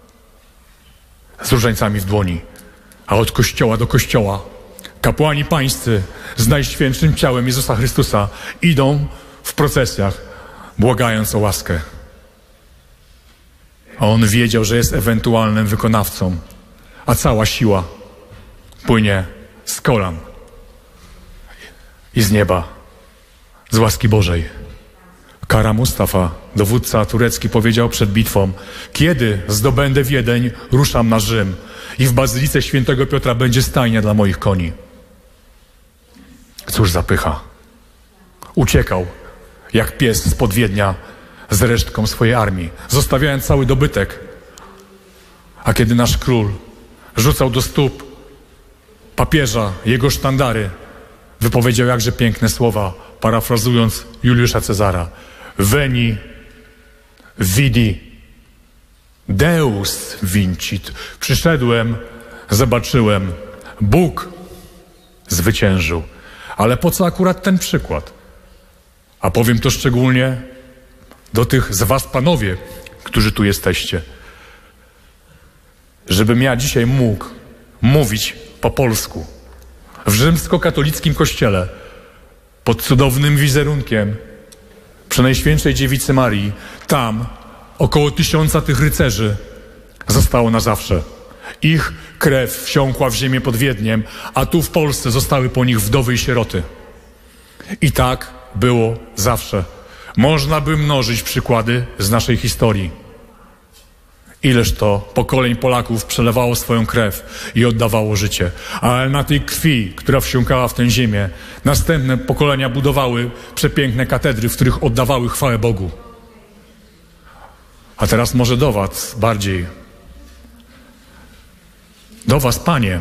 S1: z różańcami w dłoni, a od kościoła do kościoła kapłani pańscy z Najświętszym Ciałem Jezusa Chrystusa idą w procesjach, błagając o łaskę. A on wiedział, że jest ewentualnym wykonawcą, a cała siła płynie z kolan i z nieba, z łaski Bożej. Kara Mustafa, dowódca turecki, powiedział przed bitwą: kiedy zdobędę Wiedeń, ruszam na Rzym i w Bazylice Świętego Piotra będzie stajnia dla moich koni. Cóż za pycha. Uciekał jak pies spod Wiednia z resztką swojej armii, zostawiając cały dobytek. A kiedy nasz król rzucał do stóp papieża jego sztandary, wypowiedział jakże piękne słowa, parafrazując Juliusza Cezara: Veni, vidi, Deus vincit. Przyszedłem, zobaczyłem, Bóg zwyciężył. Ale po co akurat ten przykład? A powiem to szczególnie do tych z was, panowie, którzy tu jesteście. Żebym ja dzisiaj mógł mówić po polsku w rzymskokatolickim kościele pod cudownym wizerunkiem Przenajświętszej Dziewicy Marii. Tam około 1000 tych rycerzy zostało na zawsze. Ich krew wsiąkła w ziemię pod Wiedniem, a tu w Polsce zostały po nich wdowy i sieroty. I tak było zawsze. Można by mnożyć przykłady z naszej historii. Ileż to pokoleń Polaków przelewało swoją krew i oddawało życie. Ale na tej krwi, która wsiąkała w tę ziemię, następne pokolenia budowały przepiękne katedry, w których oddawały chwałę Bogu. A teraz może do was bardziej. Do was, Panie,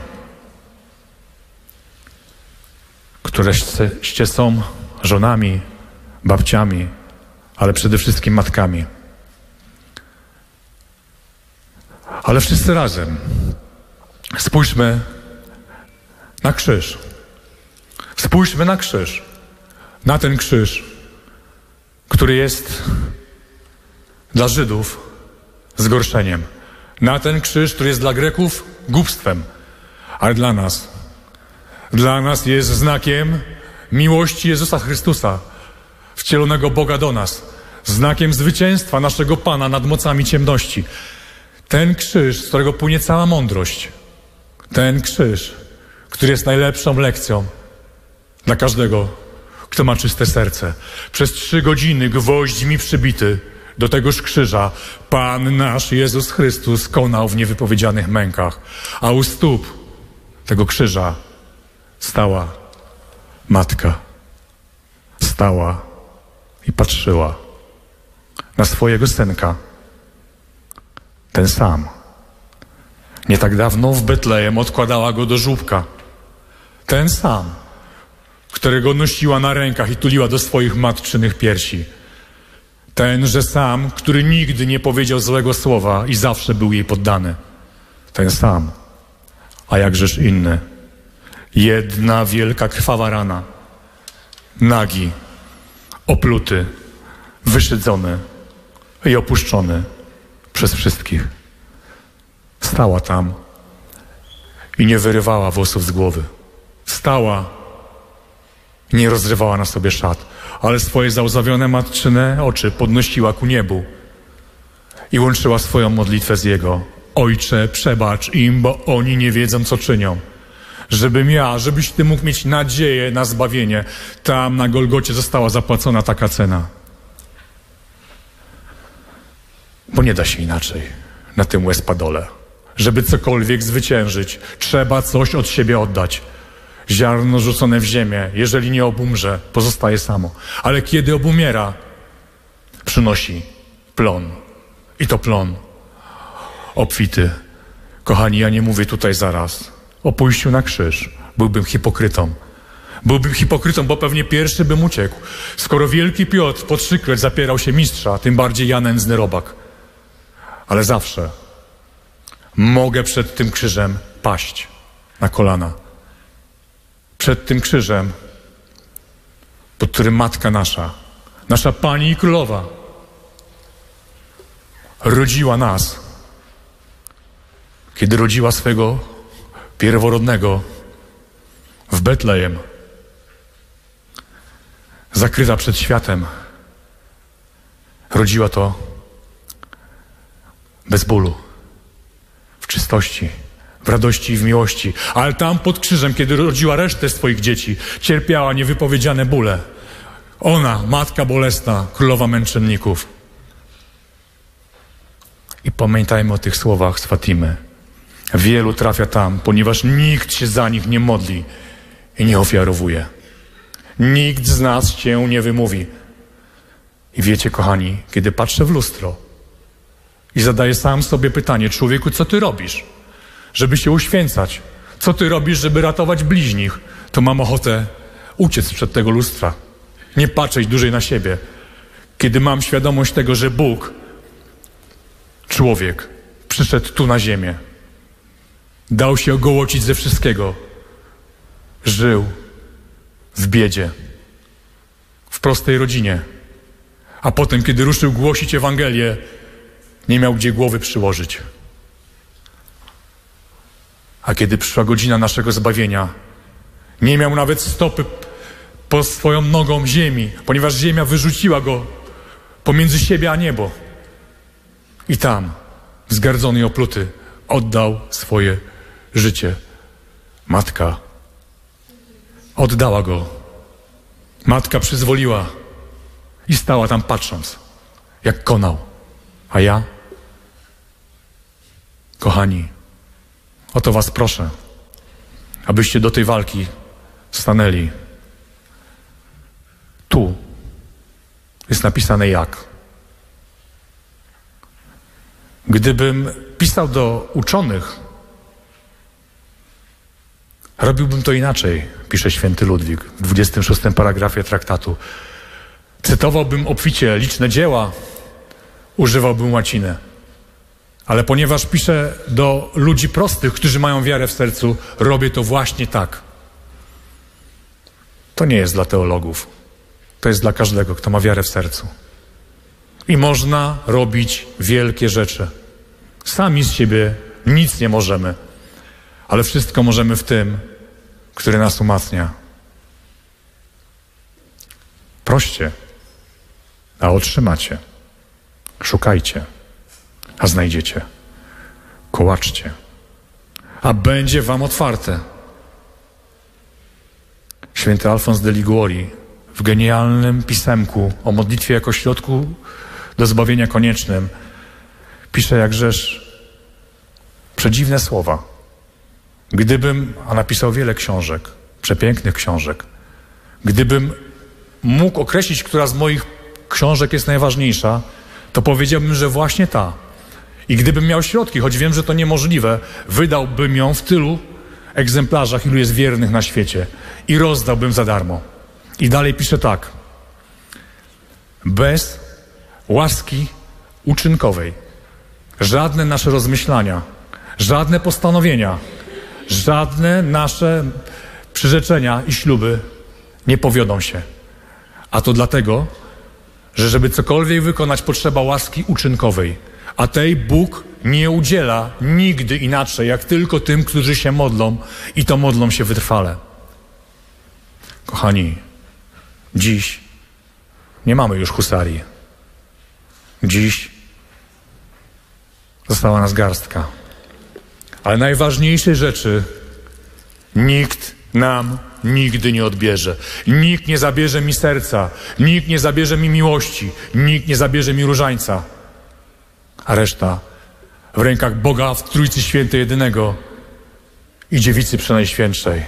S1: któreście są żonami, babciami, ale przede wszystkim matkami. Ale wszyscy razem spójrzmy na krzyż. Spójrzmy na krzyż. Na ten krzyż, który jest dla Żydów zgorszeniem. Na ten krzyż, który jest dla Greków głupstwem. Ale dla nas jest znakiem miłości Jezusa Chrystusa, wcielonego Boga do nas. Znakiem zwycięstwa naszego Pana nad mocami ciemności. Ten krzyż, z którego płynie cała mądrość. Ten krzyż, który jest najlepszą lekcją dla każdego, kto ma czyste serce. Przez 3 godziny gwoźdźmi przybity do tegoż krzyża Pan nasz Jezus Chrystus konał w niewypowiedzianych mękach. A u stóp tego krzyża stała matka. Stała i patrzyła na swojego synka. Ten sam. Nie tak dawno w Betlejem odkładała go do żłóbka. Ten sam, którego nosiła na rękach i tuliła do swoich matczynych piersi. Tenże sam, który nigdy nie powiedział złego słowa i zawsze był jej poddany. Ten sam. A jakżeż inny. Jedna wielka krwawa rana. Nagi, opluty, wyszydzony i opuszczony przez wszystkich. Stała tam i nie wyrywała włosów z głowy. Stała i nie rozrywała na sobie szat, ale swoje załzawione matczyne oczy podnosiła ku niebu i łączyła swoją modlitwę z Jego. Ojcze, przebacz im, bo oni nie wiedzą, co czynią. Żebyś Ty mógł mieć nadzieję na zbawienie. Tam na Golgocie została zapłacona taka cena. Bo nie da się inaczej na tym łez-padole. Żeby cokolwiek zwyciężyć, trzeba coś od siebie oddać. Ziarno rzucone w ziemię, jeżeli nie obumrze, pozostaje samo. Ale kiedy obumiera, przynosi plon. I to plon obfity. Kochani, ja nie mówię tutaj zaraz o pójściu na krzyż. Byłbym hipokrytą. Byłbym hipokrytą, bo pewnie pierwszy bym uciekł. Skoro wielki Piotr po 3-krotnie zapierał się mistrza, tym bardziej ja nędzny robak. Ale zawsze mogę przed tym krzyżem paść na kolana. Przed tym krzyżem, pod którym Matka nasza Pani i Królowa, rodziła nas. Kiedy rodziła swego pierworodnego w Betlejem, zakryta przed światem, rodziła to bez bólu, w czystości, w radości i w miłości. Ale tam pod krzyżem, kiedy rodziła resztę swoich dzieci, cierpiała niewypowiedziane bóle. Ona, Matka Bolesna, Królowa Męczenników. I pamiętajmy o tych słowach z Fatimy. Wielu trafia tam, ponieważ nikt się za nich nie modli i nie ofiarowuje. Nikt z nas się nie wymówi. I wiecie, kochani, kiedy patrzę w lustro i zadaję sam sobie pytanie: człowieku, co ty robisz, żeby się uświęcać? Co ty robisz, żeby ratować bliźnich? To mam ochotę uciec przed tego lustra. Nie patrzeć dłużej na siebie. Kiedy mam świadomość tego, że Bóg, człowiek, przyszedł tu na ziemię. Dał się ogołocić ze wszystkiego. Żył w biedzie, w prostej rodzinie. A potem, kiedy ruszył głosić Ewangelię, nie miał gdzie głowy przyłożyć. A kiedy przyszła godzina naszego zbawienia, nie miał nawet stopy pod swoją nogą ziemi, ponieważ ziemia wyrzuciła go pomiędzy siebie a niebo. I tam, wzgardzony i opluty, oddał swoje życie. Matka oddała go. Matka przyzwoliła i stała tam patrząc, jak konał. A ja? Kochani, o to was proszę, abyście do tej walki stanęli. Tu jest napisane jak. Gdybym pisał do uczonych, robiłbym to inaczej, pisze święty Ludwik w 26 paragrafie traktatu. Cytowałbym obficie liczne dzieła, używałbym łaciny. Ale ponieważ piszę do ludzi prostych, którzy mają wiarę w sercu, robię to właśnie tak. To nie jest dla teologów. To jest dla każdego, kto ma wiarę w sercu. I można robić wielkie rzeczy. Sami z siebie nic nie możemy, ale wszystko możemy w tym, który nas umacnia. Proście, a otrzymacie. Szukajcie, a znajdziecie. Kołaczcie, a będzie wam otwarte. Święty Alfons de Liguori w genialnym pisemku o modlitwie jako środku do zbawienia koniecznym pisze jakżeż przedziwne słowa. Gdybym, a napisał wiele książek, przepięknych książek, gdybym mógł określić, która z moich książek jest najważniejsza, to powiedziałbym, że właśnie ta. I gdybym miał środki, choć wiem, że to niemożliwe, wydałbym ją w tylu egzemplarzach, ilu jest wiernych na świecie i rozdałbym za darmo. I dalej pisze tak. Bez łaski uczynkowej żadne nasze rozmyślania, żadne postanowienia, żadne nasze przyrzeczenia i śluby nie powiodą się. A to dlatego, że żeby cokolwiek wykonać, potrzeba łaski uczynkowej. A tej Bóg nie udziela nigdy inaczej, jak tylko tym, którzy się modlą i to modlą się wytrwale. Kochani, dziś nie mamy już husarii. Dziś została nas garstka. Ale najważniejszej rzeczy nikt nam nigdy nie odbierze. Nikt nie zabierze mi serca. Nikt nie zabierze mi miłości. Nikt nie zabierze mi różańca. A reszta w rękach Boga w Trójcy Świętej Jedynego i Dziewicy Przenajświętszej.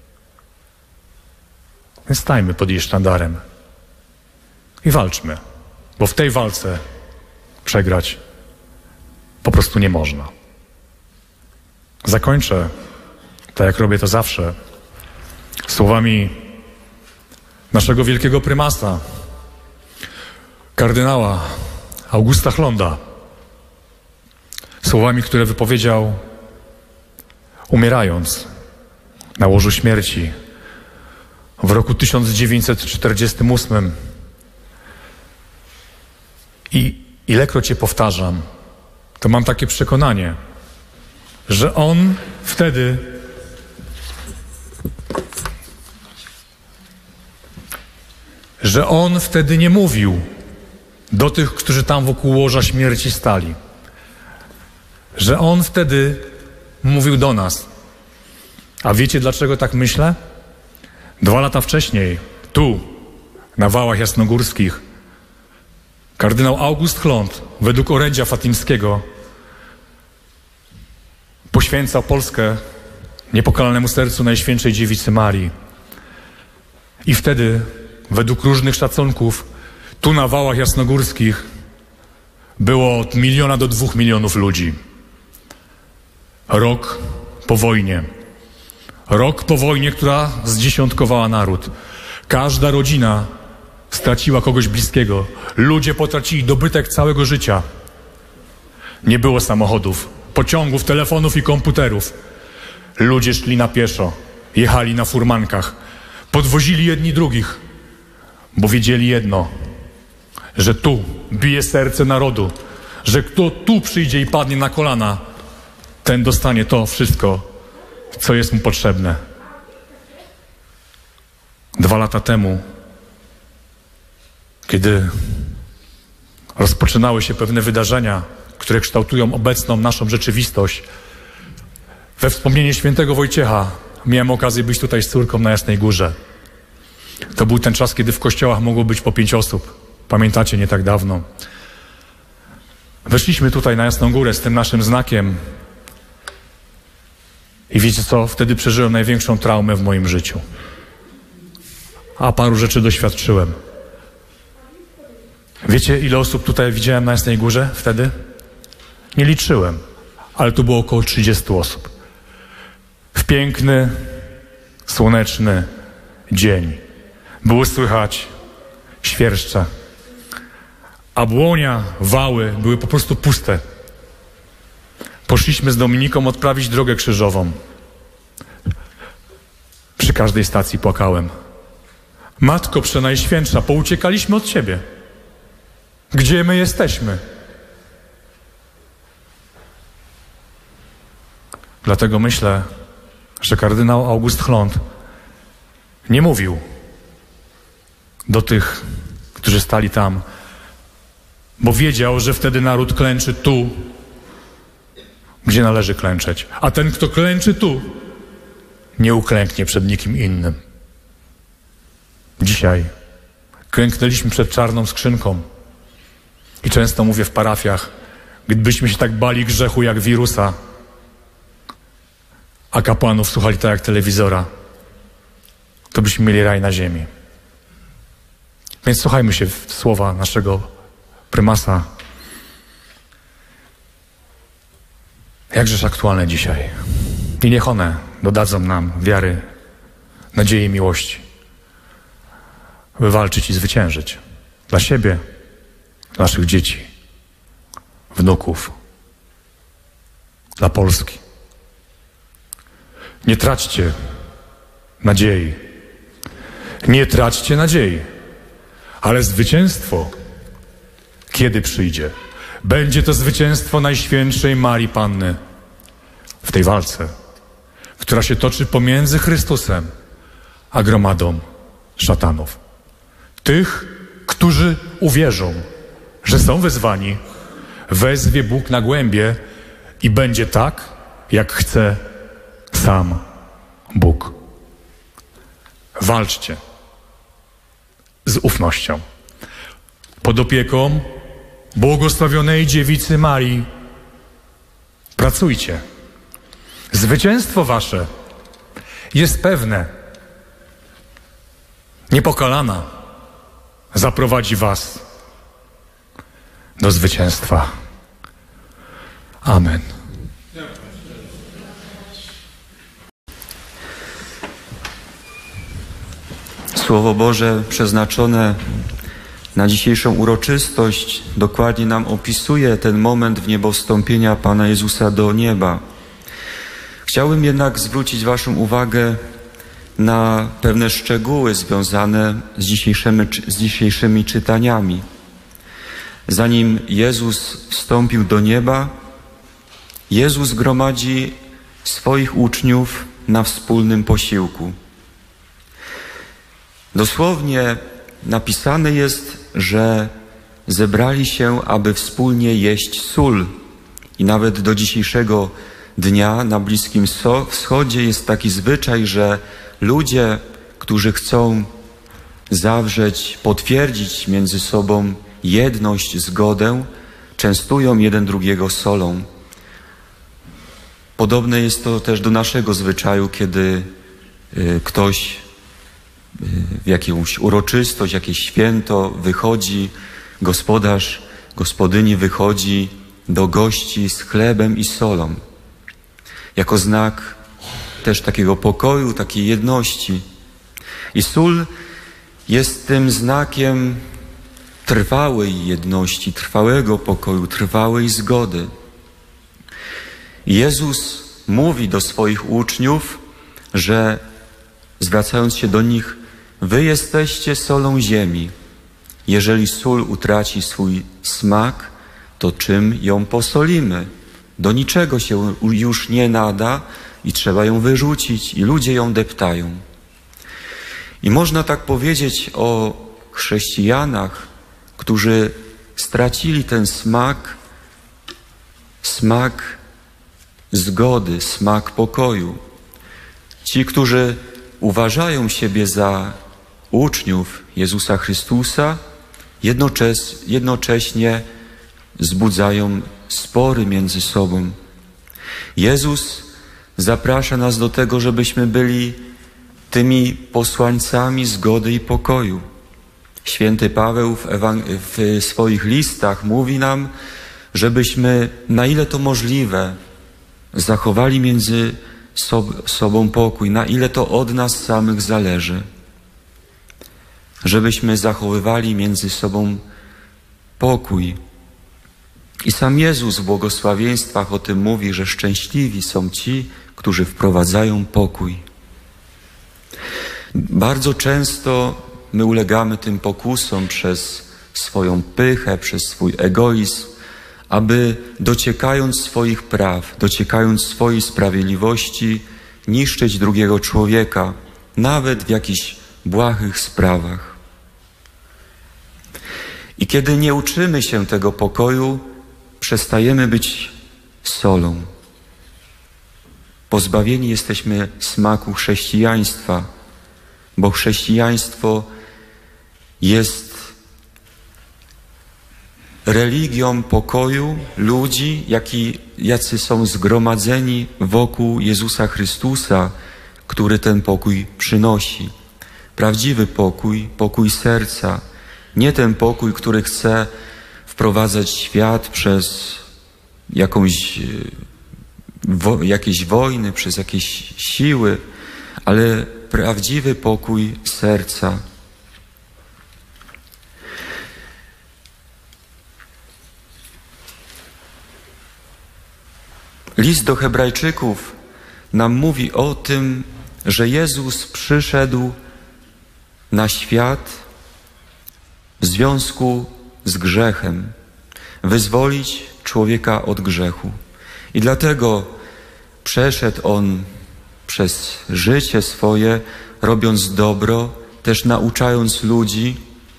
S1: Więc stajmy pod jej sztandarem i walczmy, bo w tej walce przegrać po prostu nie można. Zakończę, tak jak robię to zawsze, słowami naszego wielkiego prymasa, kardynała Augusta Hlonda. Słowami, które wypowiedział umierając na łożu śmierci w roku 1948. I ilekroć je powtarzam, to mam takie przekonanie, że on wtedy nie mówił do tych, którzy tam wokół łoża śmierci stali. Że on wtedy mówił do nas. A wiecie, dlaczego tak myślę? 2 lata wcześniej, tu, na Wałach Jasnogórskich, kardynał August Hlond, według orędzia fatimskiego, poświęcał Polskę niepokalanemu sercu Najświętszej Dziewicy Marii. I wtedy, według różnych szacunków, tu na Wałach Jasnogórskich było od 1 miliona do 2 milionów ludzi. Rok po wojnie. Rok po wojnie, która zdziesiątkowała naród. Każda rodzina straciła kogoś bliskiego. Ludzie potracili dobytek całego życia. Nie było samochodów, pociągów, telefonów i komputerów. Ludzie szli na pieszo, jechali na furmankach, podwozili jedni drugich, bo wiedzieli jedno, że tu bije serce narodu, że kto tu przyjdzie i padnie na kolana, ten dostanie to wszystko, co jest mu potrzebne. 2 lata temu, kiedy rozpoczynały się pewne wydarzenia, które kształtują obecną naszą rzeczywistość, we wspomnienie świętego Wojciecha miałem okazję być tutaj z córką na Jasnej Górze. To był ten czas, kiedy w kościołach mogło być po 5 osób. Pamiętacie, nie tak dawno. Weszliśmy tutaj na Jasną Górę z tym naszym znakiem I wiecie co? Wtedy przeżyłem największą traumę w moim życiu. A paru rzeczy doświadczyłem. Wiecie, ile osób tutaj widziałem na Jasnej Górze wtedy? Nie liczyłem, ale tu było około 30 osób. W piękny, słoneczny dzień. Było słychać świerszcze. A Błonia, Wały były po prostu puste. Poszliśmy z Dominiką odprawić drogę krzyżową. Przy każdej stacji płakałem. Matko Przenajświętsza, pouciekaliśmy od Ciebie. Gdzie my jesteśmy? Dlatego myślę, że kardynał August Hlond nie mówił do tych, którzy stali tam, bo wiedział, że wtedy naród klęczy tu, gdzie należy klęczeć. A ten, kto klęczy tu, nie uklęknie przed nikim innym. Dzisiaj klęknęliśmy przed czarną skrzynką i często mówię w parafiach, gdybyśmy się tak bali grzechu jak wirusa, a kapłanów słuchali tak jak telewizora, to byśmy mieli raj na ziemi. Więc słuchajmy się w słowa naszego prymasa. Jakżeż aktualne dzisiaj. I niech one dodadzą nam wiary, nadziei i miłości, by walczyć i zwyciężyć. Dla siebie, dla naszych dzieci, wnuków, dla Polski. Nie traćcie nadziei. Nie traćcie nadziei. Ale zwycięstwo, kiedy przyjdzie, będzie to zwycięstwo Najświętszej Marii Panny w tej walce, która się toczy pomiędzy Chrystusem a gromadą szatanów. Tych, którzy uwierzą, że są wezwani, wezwie Bóg na głębie i będzie tak, jak chce sam Bóg. Walczcie z ufnością. Pod opieką błogosławionej Dziewicy Marii pracujcie. Zwycięstwo wasze jest pewne. Niepokalana zaprowadzi was do zwycięstwa. Amen.
S2: Słowo Boże przeznaczone na dzisiejszą uroczystość dokładnie nam opisuje ten moment wniebowstąpienia Pana Jezusa do nieba. Chciałbym jednak zwrócić waszą uwagę na pewne szczegóły związane z dzisiejszymi czytaniami. Zanim Jezus wstąpił do nieba, Jezus gromadzi swoich uczniów na wspólnym posiłku. Dosłownie napisane jest, że zebrali się, aby wspólnie jeść sól. I nawet do dzisiejszego dnia na Bliskim Wschodzie jest taki zwyczaj, że ludzie, którzy chcą zawrzeć, potwierdzić między sobą jedność, zgodę, częstują jeden drugiego solą. Podobne jest to też do naszego zwyczaju, kiedy ktoś w jakąś uroczystość, jakieś święto wychodzi, gospodarz, gospodyni wychodzi do gości z chlebem i solą. Jako znak też takiego pokoju, takiej jedności. I sól jest tym znakiem trwałej jedności, trwałego pokoju, trwałej zgody. Jezus mówi do swoich uczniów, że zwracając się do nich, wy jesteście solą ziemi. Jeżeli sól utraci swój smak, to czym ją posolimy? Do niczego się już nie nada i trzeba ją wyrzucić i ludzie ją deptają. I można tak powiedzieć o chrześcijanach, którzy stracili ten smak zgody, smak pokoju. Ci, którzy uważają siebie za uczniów Jezusa Chrystusa, jednocześnie wzbudzają spory między sobą. Jezus Zaprasza nas do tego, żebyśmy byli tymi posłańcami zgody i pokoju. Święty Paweł w swoich listach mówi nam, żebyśmy, na ile to możliwe, zachowali między sobą pokój, na ile to od nas samych zależy. Żebyśmy zachowywali między sobą pokój. I sam Jezus w błogosławieństwach o tym mówi, że szczęśliwi są ci, którzy wprowadzają pokój. Bardzo często my ulegamy tym pokusom przez swoją pychę, przez swój egoizm, aby dociekając swoich praw, dociekając swojej sprawiedliwości, niszczyć drugiego człowieka, nawet w jakichś błahych sprawach. I kiedy nie uczymy się tego pokoju, przestajemy być solą. Pozbawieni jesteśmy smaku chrześcijaństwa, bo chrześcijaństwo jest religią pokoju ludzi, jacy są zgromadzeni wokół Jezusa Chrystusa, który ten pokój przynosi. Prawdziwy pokój, pokój serca, nie ten pokój, który chce wprowadzać świat przez jakieś wojny, przez jakieś siły, ale prawdziwy pokój serca. List do Hebrajczyków nam mówi o tym, że Jezus przyszedł na świat w związku z grzechem, wyzwolić człowieka od grzechu. I dlatego przeszedł On przez życie swoje, robiąc dobro, też nauczając ludzi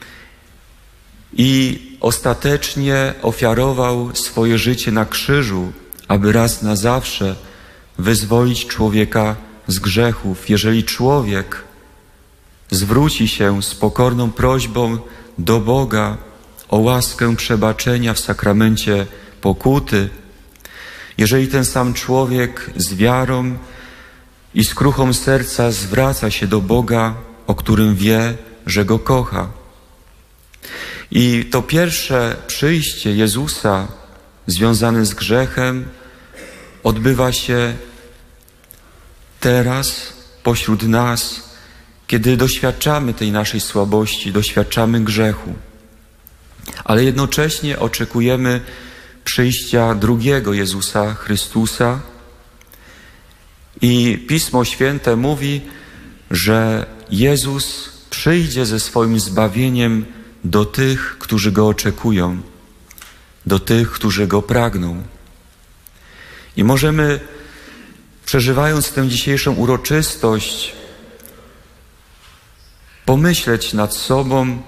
S2: i ostatecznie ofiarował swoje życie na krzyżu, aby raz na zawsze wyzwolić człowieka z grzechów. Jeżeli człowiek zwróci się z pokorną prośbą do Boga o łaskę przebaczenia w sakramencie pokuty, jeżeli ten sam człowiek z wiarą i skruchą serca zwraca się do Boga, o którym wie, że Go kocha. I to pierwsze przyjście Jezusa związane z grzechem odbywa się teraz pośród nas, kiedy doświadczamy tej naszej słabości, doświadczamy grzechu. Ale jednocześnie oczekujemy przyjścia drugiego Jezusa Chrystusa i Pismo Święte mówi, że Jezus przyjdzie ze swoim zbawieniem do tych, którzy Go oczekują, do tych, którzy Go pragną. I możemy, przeżywając tę dzisiejszą uroczystość, pomyśleć nad sobą,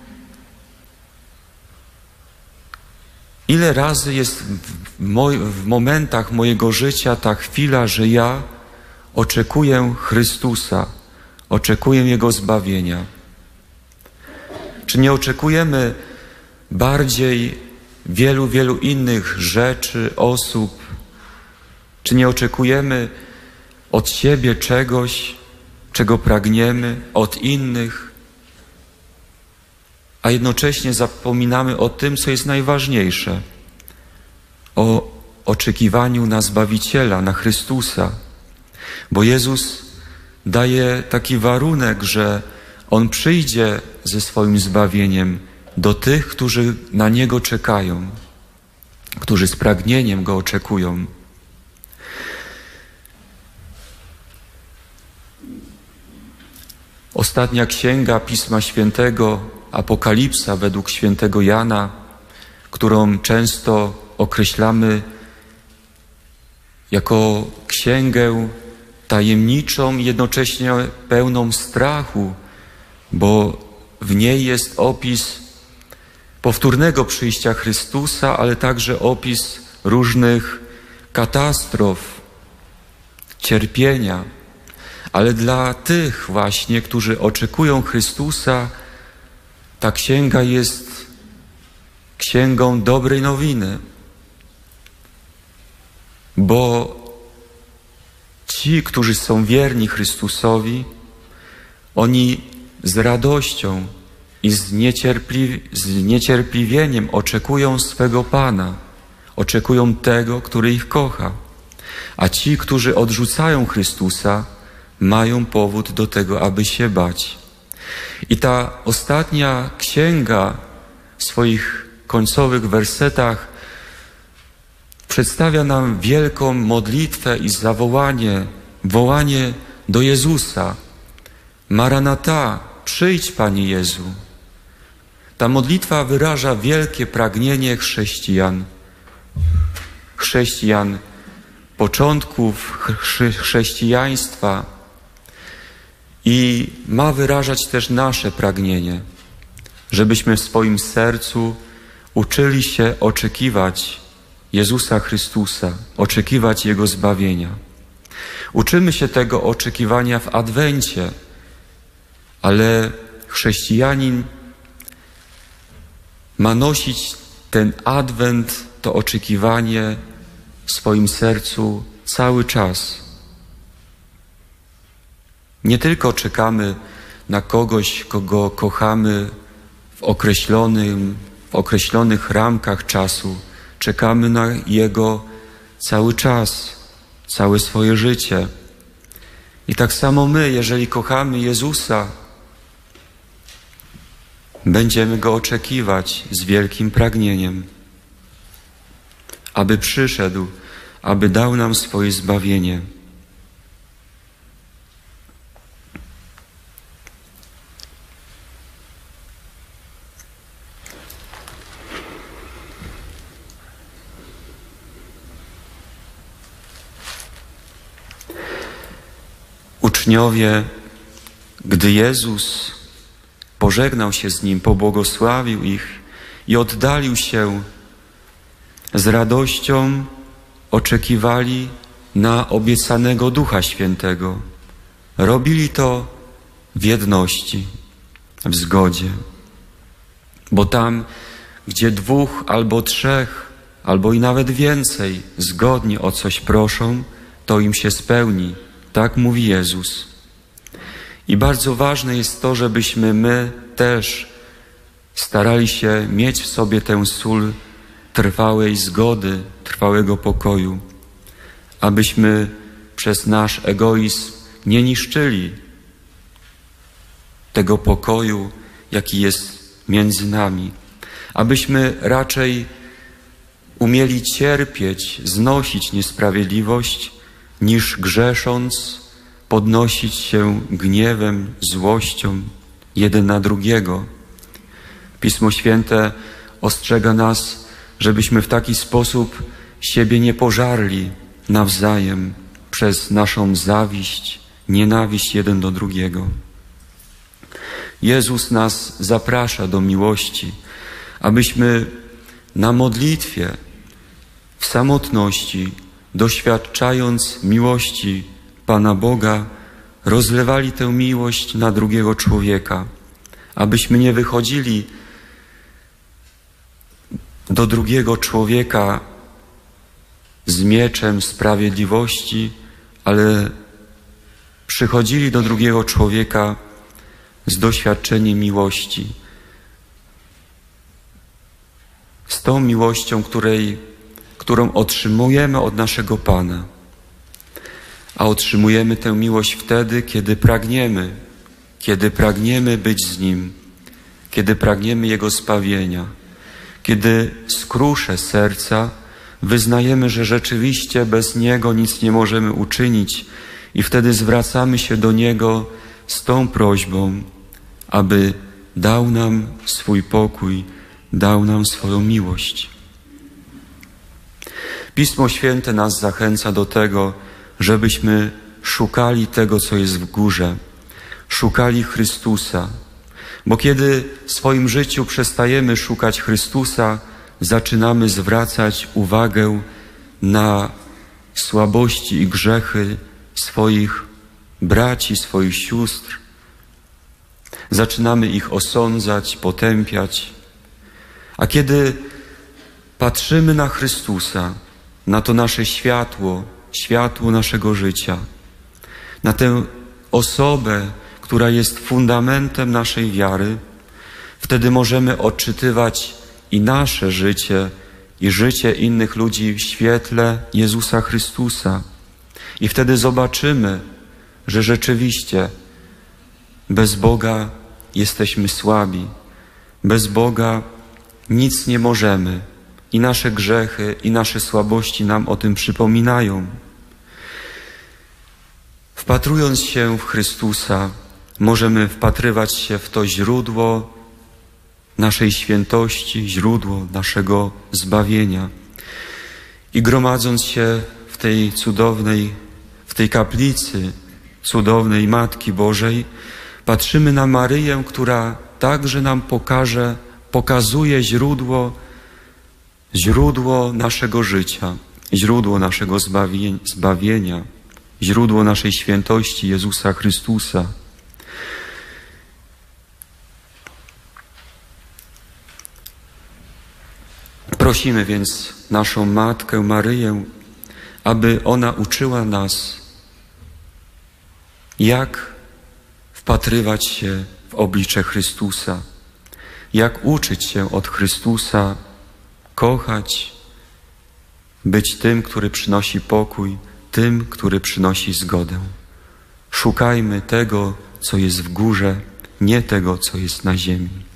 S2: ile razy jest w momentach mojego życia ta chwila, że ja oczekuję Chrystusa, oczekuję Jego zbawienia. Czy nie oczekujemy bardziej wielu innych rzeczy, osób? Czy nie oczekujemy od siebie czegoś, czego pragniemy, od innych, a jednocześnie zapominamy o tym, co jest najważniejsze, o oczekiwaniu na Zbawiciela, na Chrystusa. Bo Jezus daje taki warunek, że On przyjdzie ze swoim zbawieniem do tych, którzy na Niego czekają, którzy z pragnieniem Go oczekują. Ostatnia księga Pisma Świętego, Apokalipsa według świętego Jana, którą często określamy jako księgę tajemniczą i jednocześnie pełną strachu, bo w niej jest opis powtórnego przyjścia Chrystusa, ale także opis różnych katastrof, cierpienia. Ale dla tych właśnie, którzy oczekują Chrystusa, ta księga jest księgą dobrej nowiny, bo ci, którzy są wierni Chrystusowi, oni z radością i z niecierpliwieniem oczekują swego Pana, oczekują tego, który ich kocha. A ci, którzy odrzucają Chrystusa, mają powód do tego, aby się bać. I ta ostatnia księga w swoich końcowych wersetach przedstawia nam wielką modlitwę i wołanie do Jezusa. Maranata, przyjdź, Panie Jezu. Ta modlitwa wyraża wielkie pragnienie chrześcijan początków chrześcijaństwa i ma wyrażać też nasze pragnienie, żebyśmy w swoim sercu uczyli się oczekiwać Jezusa Chrystusa, oczekiwać Jego zbawienia. Uczymy się tego oczekiwania w Adwencie, ale chrześcijanin ma nosić ten Adwent, to oczekiwanie w swoim sercu cały czas. Nie tylko czekamy na kogoś, kogo kochamy w określonych ramkach czasu. Czekamy na Jego cały czas, całe swoje życie. I tak samo my, jeżeli kochamy Jezusa, będziemy Go oczekiwać z wielkim pragnieniem, aby przyszedł, aby dał nam swoje zbawienie. Uczniowie, gdy Jezus pożegnał się z nim, pobłogosławił ich i oddalił się, z radością oczekiwali na obiecanego Ducha Świętego. Robili to w jedności, w zgodzie. Bo tam, gdzie 2 albo 3, albo i nawet więcej zgodnie o coś proszą, to im się spełni. Tak mówi Jezus. I bardzo ważne jest to, żebyśmy my też starali się mieć w sobie tę sól trwałej zgody, trwałego pokoju, abyśmy przez nasz egoizm nie niszczyli tego pokoju, jaki jest między nami, abyśmy raczej umieli cierpieć, znosić niesprawiedliwość, niż grzesząc podnosić się gniewem, złością jeden na drugiego. Pismo Święte ostrzega nas, żebyśmy w taki sposób siebie nie pożarli nawzajem przez naszą zawiść, nienawiść jeden do drugiego. Jezus nas zaprasza do miłości, abyśmy na modlitwie, w samotności, doświadczając miłości Pana Boga, rozlewali tę miłość na drugiego człowieka, abyśmy nie wychodzili do drugiego człowieka z mieczem sprawiedliwości, ale przychodzili do drugiego człowieka z doświadczeniem miłości. Z tą miłością, którą otrzymujemy od naszego Pana. A otrzymujemy tę miłość wtedy, kiedy pragniemy być z Nim, kiedy pragniemy Jego zbawienia, kiedy z krusze serca wyznajemy, że rzeczywiście bez Niego nic nie możemy uczynić i wtedy zwracamy się do Niego z tą prośbą, aby dał nam swój pokój, dał nam swoją miłość. Pismo Święte nas zachęca do tego, żebyśmy szukali tego, co jest w górze, szukali Chrystusa, bo kiedy w swoim życiu przestajemy szukać Chrystusa, zaczynamy zwracać uwagę na słabości i grzechy swoich braci, swoich sióstr. Zaczynamy ich osądzać, potępiać. A kiedy patrzymy na Chrystusa, na to nasze światło naszego życia, na tę osobę, która jest fundamentem naszej wiary, wtedy możemy odczytywać i nasze życie, i życie innych ludzi w świetle Jezusa Chrystusa. I wtedy zobaczymy, że rzeczywiście bez Boga jesteśmy słabi. Bez Boga nic nie możemy. I nasze grzechy, i nasze słabości nam o tym przypominają. Wpatrując się w Chrystusa, możemy wpatrywać się w to źródło naszej świętości, źródło naszego zbawienia. I gromadząc się w tej cudownej, w tej kaplicy cudownej Matki Bożej, patrzymy na Maryję, która także nam pokazuje źródło naszego życia, źródło naszego zbawienia, źródło naszej świętości Jezusa Chrystusa. Prosimy więc naszą Matkę Maryję, aby ona uczyła nas, jak wpatrywać się w oblicze Chrystusa, jak uczyć się od Chrystusa, kochać, być tym, który przynosi pokój, tym, który przynosi zgodę. Szukajmy tego, co jest w górze, nie tego, co jest na ziemi.